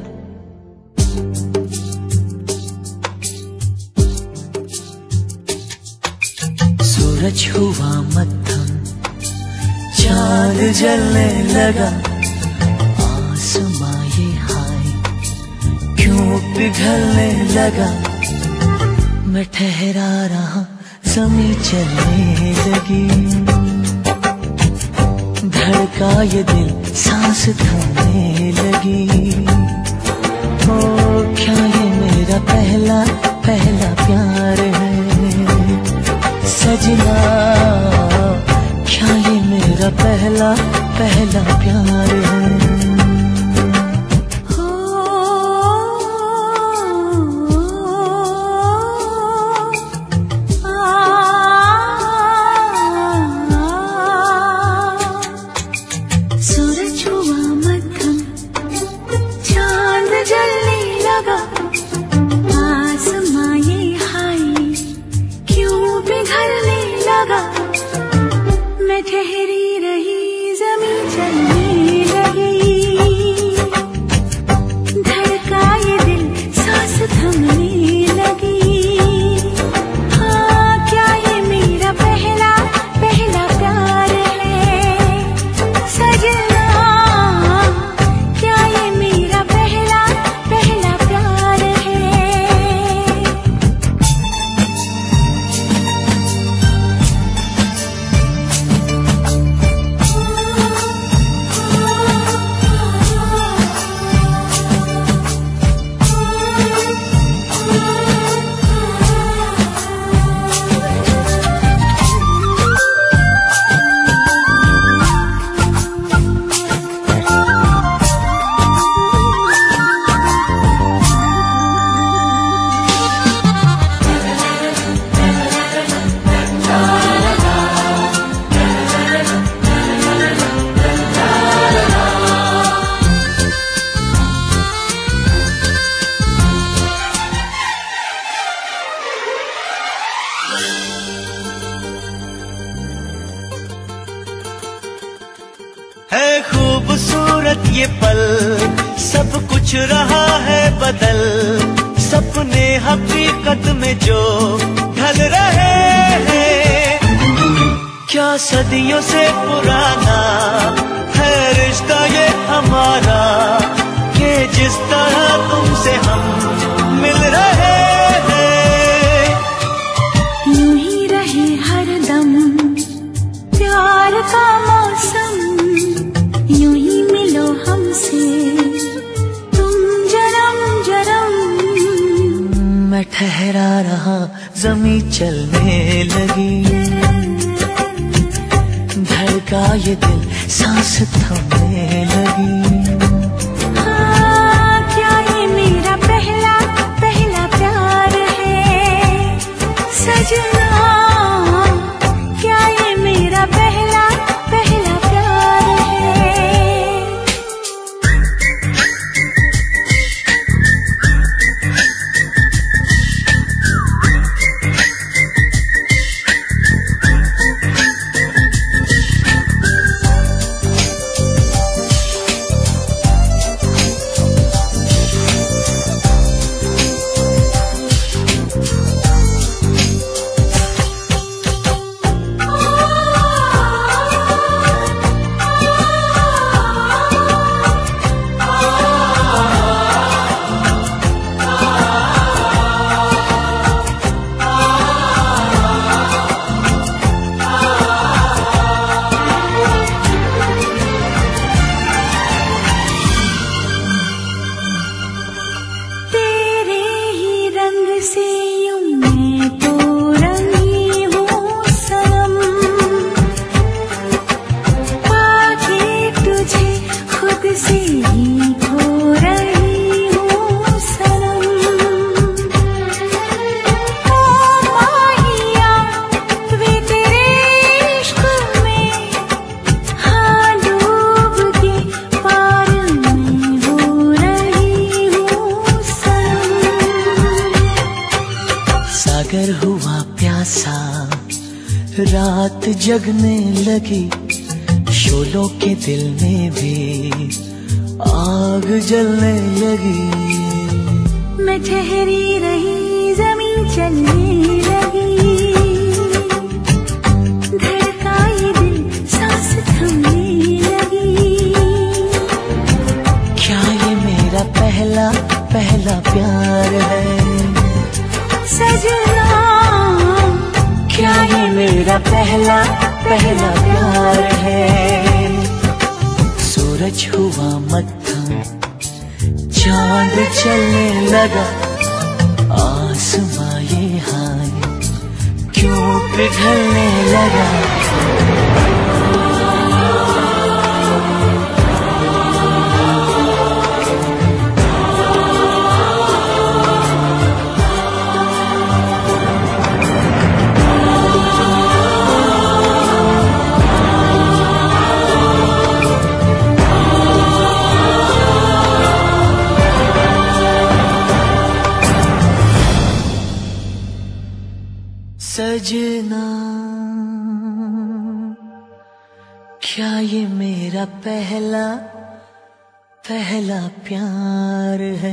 Speaker 1: सूरज हुआ मद्धम, चांद जलने लगा, आसमां ये हाय क्यों पिघलने लगा। मैं ठहरा रहा, ज़मीं चलने लगी, धड़का ये दिल, सांस थमने लगी। ओ क्या ये मेरा पहला पहला प्यार है सजना, क्या ये मेरा पहला पहला प्यार है।
Speaker 7: है खूबसूरत ये पल, सब कुछ रहा है बदल, सपने हकीकत में जो ढल रहे हैं। क्या सदियों से पुराना है रिश्ता ये हमारा, कि जिस तरह तुमसे हम मिल रहे हैं।
Speaker 2: यूं ही रहे हरदम प्यार का मौसम, यूं ही मिलो हमसे तुम जन्म जन्म।
Speaker 1: मैं ठहरा रहा, ज़मीं चलने लगी, धड़का ये दिल, सांस थमने लगी।
Speaker 2: हाँ, क्या ये मेरा पहला पहला प्यार है सजना, क्या ये मेरा पहला पहला प्यार है।
Speaker 1: सागर हुआ प्यासा, रात जगने लगी, शोलों के दिल में भी आग जलने लगी।
Speaker 2: मैं ठहरी रही, जमीन चलने लगी, धड़का ये दिल, सांस थमने लगी।
Speaker 1: क्या ये मेरा पहला पहला प्यार है
Speaker 2: सजना?
Speaker 1: क्या ये मेरा पहला पहला प्यार है? सूरज हुआ मत्था, चांद चलने लगा, आसमां ये हाय क्यों पिघलने लगा। सजना, क्या ये मेरा पहला पहला प्यार है?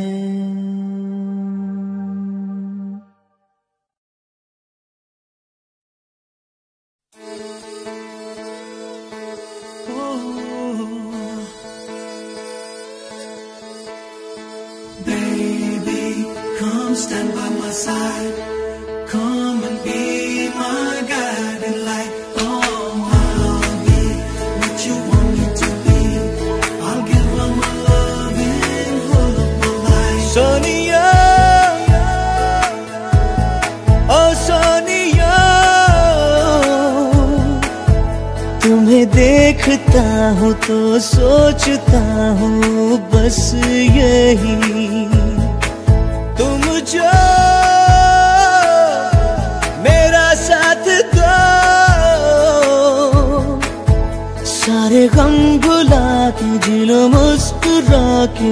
Speaker 6: Baby, come stand by my side. Come and be my guiding light. Oh, I'll be what you want me to be. I'll give all my love and hold up my life.
Speaker 7: Sonia, ओ सोनिया,
Speaker 1: तुम्हें देखता हूँ तो सोचता हूँ बस यही,
Speaker 7: तुम जो मेरा साथ दो,
Speaker 1: सारे गम भुला के जिलो मुस्कुरा के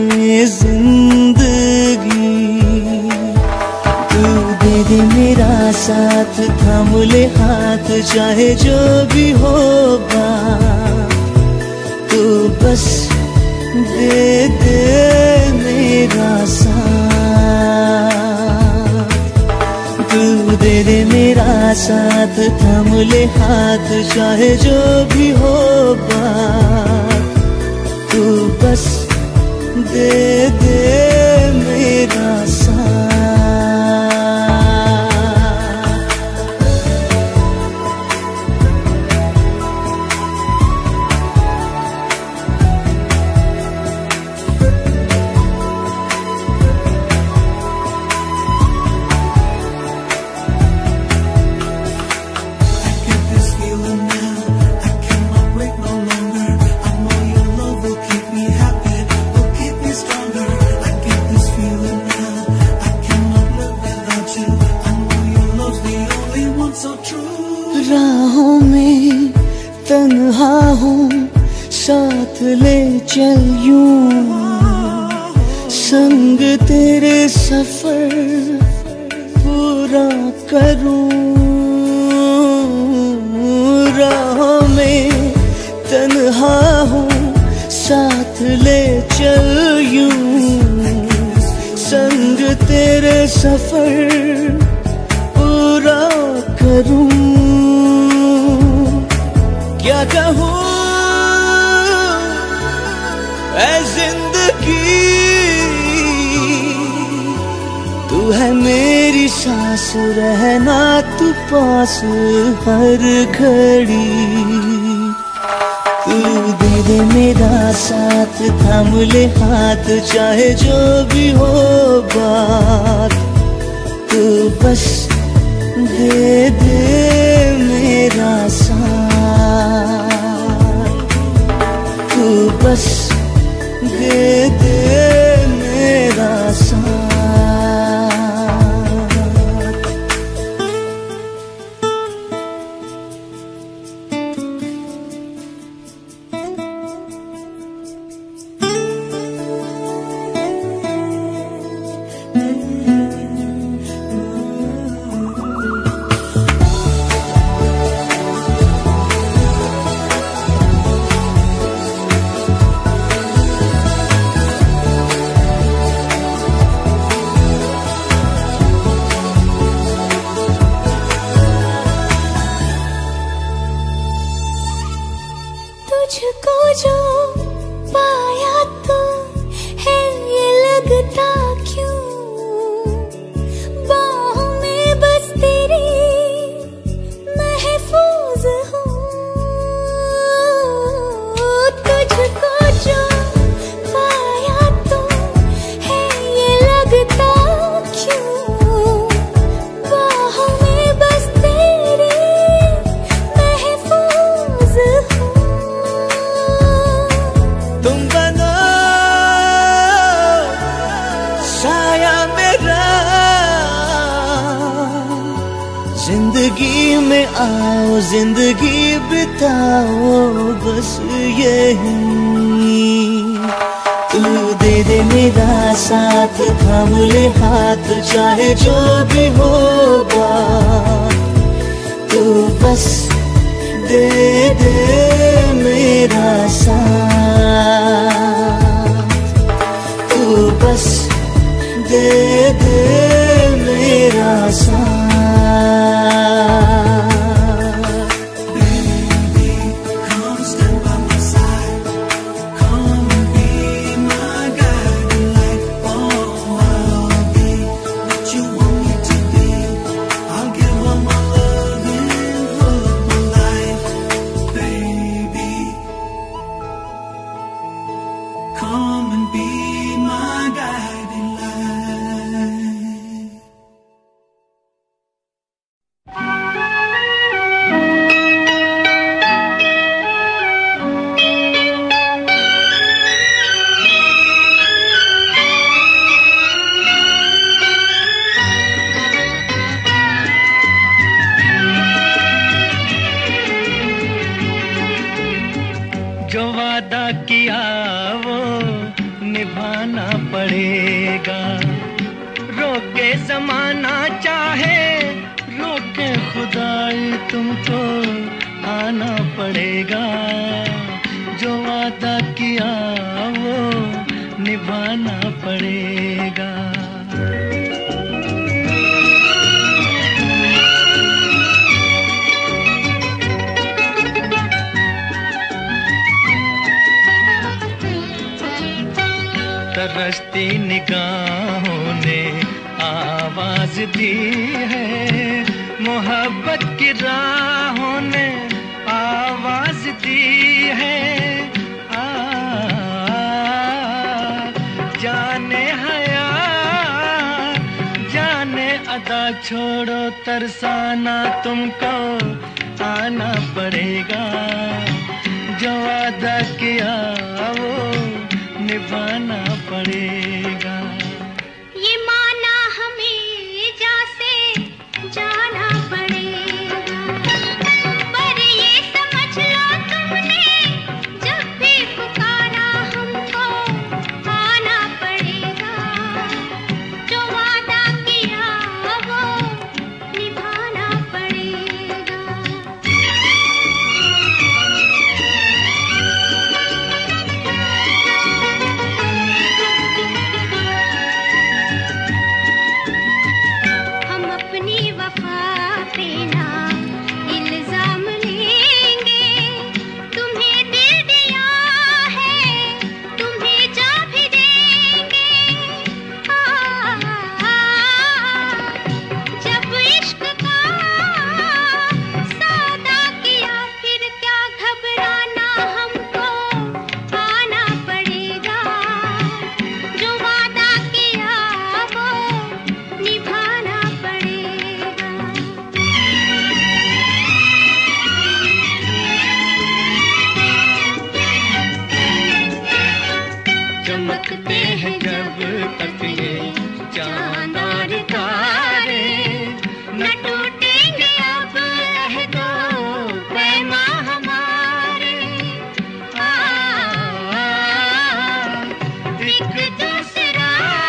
Speaker 1: जिंदगी। तू दे दे मेरा साथ, थाम ले हाथ, चाहे जो भी होगा, तू बस दे दे मेरा साथ। तू दे दे मेरा साथ, थाम ले हाथ, चाहे जो भी होगा, तू बस दे दे मेरा साथ। राहों में तन्हा हूँ, साथ ले चल यूं, संग तेरे सफर पूरा करूं। राहों में तन्हा हूँ, साथ ले चल यूं, संग तेरे सफर पूरा करूं।
Speaker 7: क्या कहूँ ऐ जिंदगी,
Speaker 1: तू है मेरी सांस, रहना तू पास हर घड़ी। तू दे दे मेरा साथ, थाम ले हाथ, चाहे जो भी हो बात, तू बस दे दे मेरा साथ। तू बस दे दे मेरा साथ।
Speaker 2: जो पाया तो है ये लगता क्यों, बाहों में बस तेरी महफूज हूँ। तुझको जो पाया तो है ये लगता क्यों, बाहों में बस तेरी महफूज हूँ।
Speaker 7: तुम बनो साया मेरा, जिंदगी में आओ जिंदगी बिताओ बस यही। तू दे दे मेरा साथ, थाम ले हाथ, चाहे जो भी होगा। तू बस दे दे मेरा साथ, तू बस दे दे मेरा साथ।
Speaker 6: Come stand by my side. Come and be my guiding light. Oh, I'll be what you want me to be. I'll give all my love and all my life, baby. Come and be my guiding light.
Speaker 8: जो वादा किया वो निभाना पड़ेगा, रोके जमाना चाहे रोके खुदाई तुमको आना पड़ेगा। जो वादा किया वो निभाना पड़ेगा। तरसती निगाहों ने आवाज दी है, मोहब्बत की राहों ने आवाज दी है। जाने हया जाने अदा छोड़ो तरसाना तुमको आना पड़ेगा। जो वादा किया वो निभाना पड़ेगा।
Speaker 2: ये माना हमें जैसे जाना पड़ेगा, पर ये समझ लो तुमने जब भी पुकारा हमको आना पड़ेगा। जो वादा किया वो निभाना पड़ेगा।
Speaker 8: चमकते हैं जब तक ये चांद और तारे, न टूटेंगे अब अहदो पैमा हमारे। एक दूसरा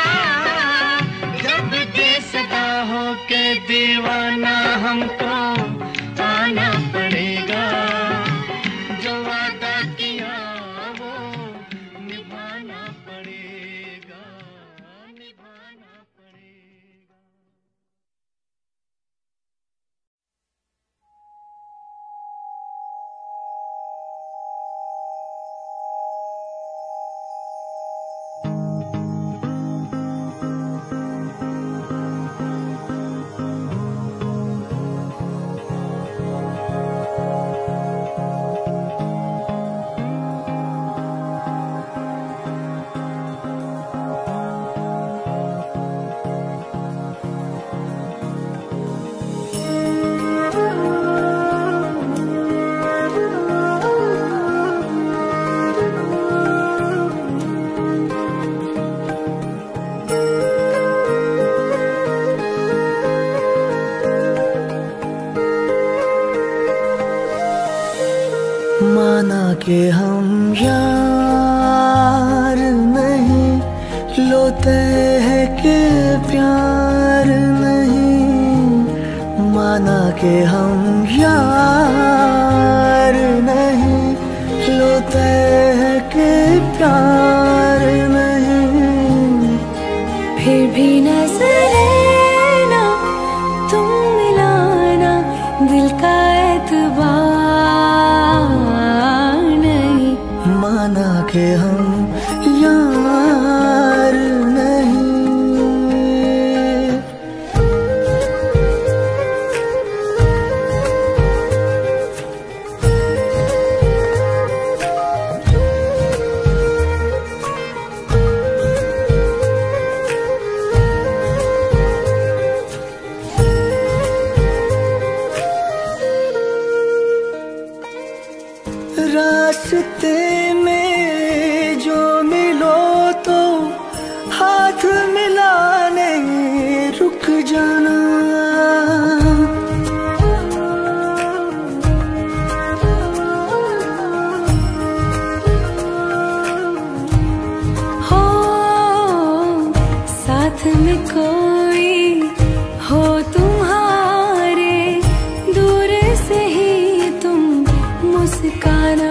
Speaker 8: जब दे सदा हो के दीवाना हमको आना पड़ेगा। जो वादा किया वो निभाना पड़ेगा, निभाना पड़ेगा।
Speaker 1: माना कि हम यार नहीं, लोते हैं कि प्यार नहीं। माना कि हम यार नहीं, लोते हैं कि प्यार नहीं।
Speaker 3: फिर भी नजरें ना तुम मिलाना, दिल का एतबार नहीं।
Speaker 1: माना कि हम यार नहीं। रास्ते में जो मिलो तो हाथ मिलाने रुक जाना।
Speaker 3: हो साथ में कोई हो तुम्हारे, दूर से ही तुम मुस्काना।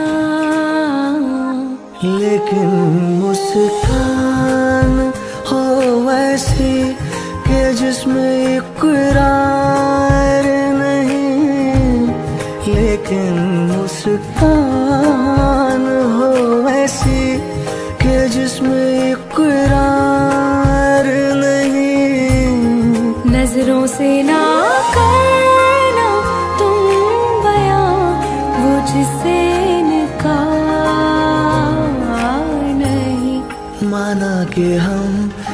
Speaker 1: लेकिन मुस्कान हो ऐसी कि जिसमें इकरार नहीं। लेकिन मुस्कान हो ऐसी कि जिसमें इकरार नहीं।
Speaker 3: नजरों से ना करना तुम बयां वो जिससे इनकार नहीं।
Speaker 1: माना कि हम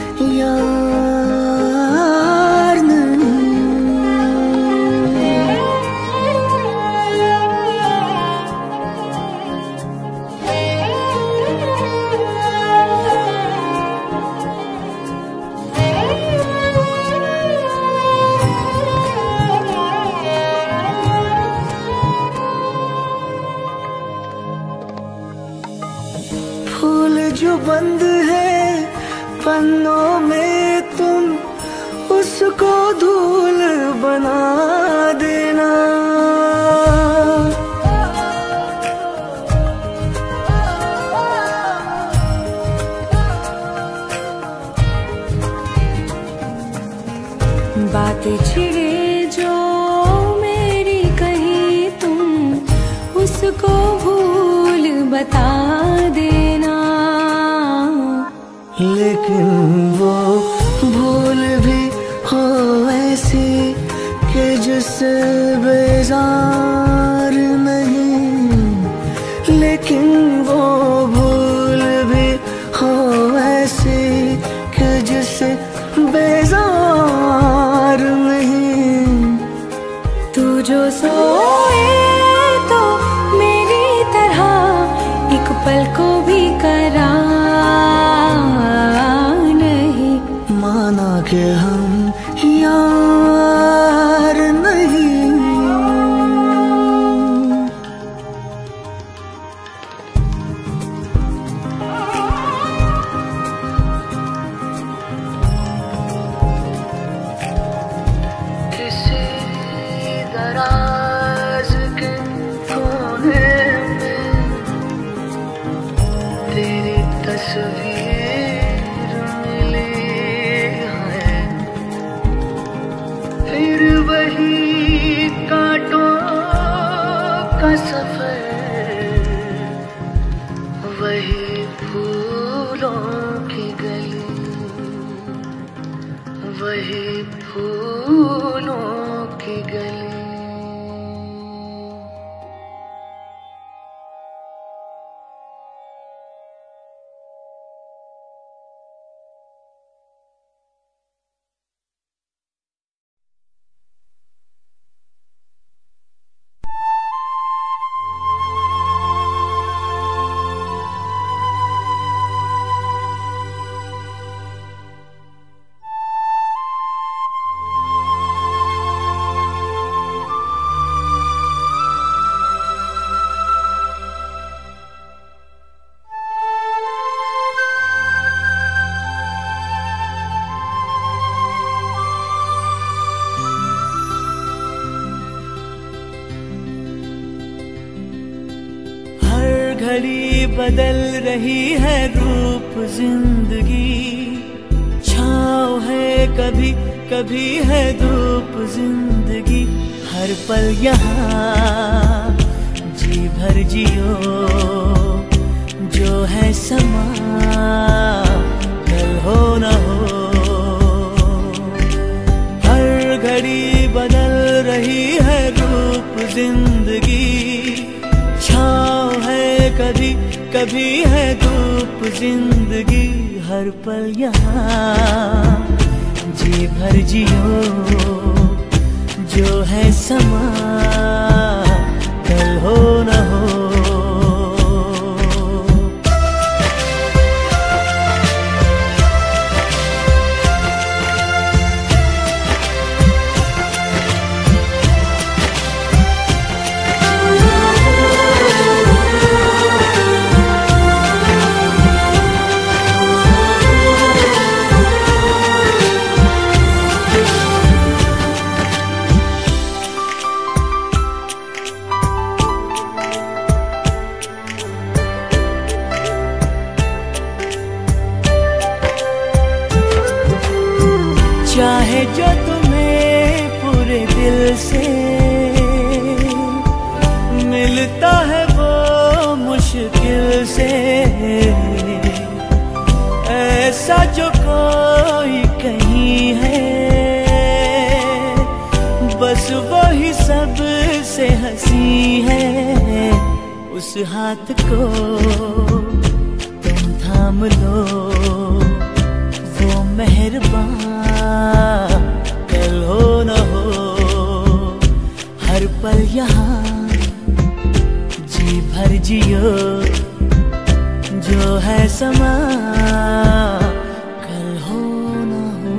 Speaker 1: यार नहीं। फूल जो बंद है पन्नों में, तुम उसको धूल बना देना।
Speaker 3: बातें छिड़े जो मेरी कहीं, तुम उसको भूल बता देना।
Speaker 1: लेकिन वो भूल भी हो ऐसी कि जिससे बेजार नहीं। लेकिन वो भूल भी हो ऐसी कि जिससे बेजार नहीं।
Speaker 3: तू जो सोए तो मेरी तरह एक पल को भी करार नहीं।
Speaker 1: माना कि हम यार नहीं। किसी दराज के कोने में तेरी तस्वीर मिली है। घड़ी बदल रही है रूप जिंदगी, छाँव है कभी कभी है धूप जिंदगी। हर पल यहाँ जी भर जियो, जो है समा कल हो न हो। हर घड़ी बदल रही है रूप जिंदगी, छाँव है कभी कभी है धूप जिंदगी। हर पल यहाँ जी भर जियो, जो है समा कल हो न हो। चाहे जो तुम्हें पूरे दिल से मिलता है वो मुश्किल से, ऐसा जो कोई कहीं है बस वही सब से हंसी है। उस हाथ को तुम थाम लो, वो मेहरबान कल हो न हो। हर पल यहाँ जी भर जियो, जो है समा कल हो न हो।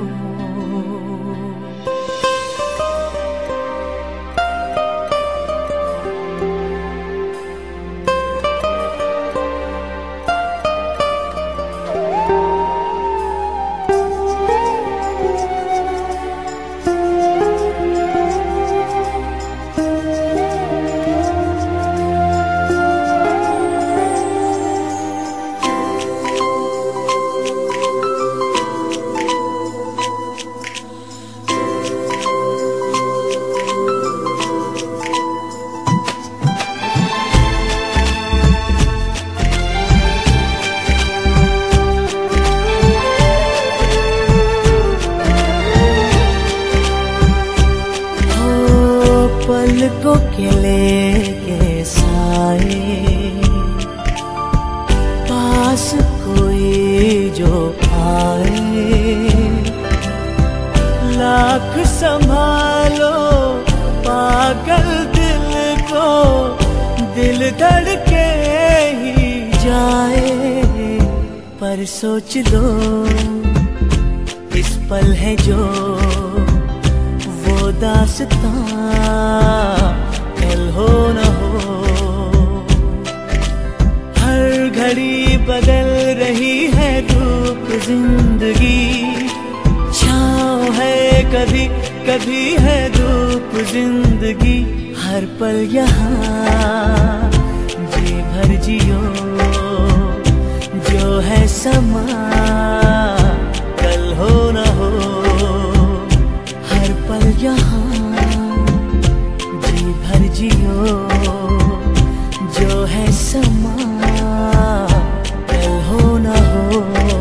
Speaker 1: पलकों के लेके साए, पास कोई जो आए। लाख संभालो पागल दिल को, दिल धड़के ही जाए। पर सोच लो इस पल है जो वो दास्तां कल हो न हो। हर घड़ी बदल रही है रूप जिंदगी, छाँव है कभी कभी है धूप जिंदगी। हर पल यहाँ जी भर जियो, जो है समा कल हो न हो। हर पल यहाँ जी भर जियो, जो है समा कल हो न हो।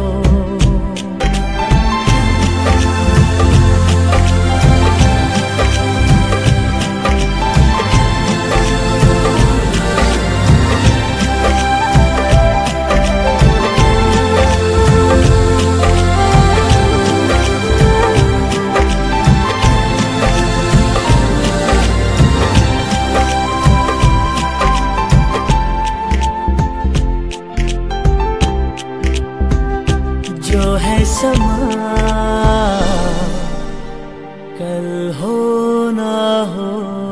Speaker 1: जो है समा कल हो ना हो।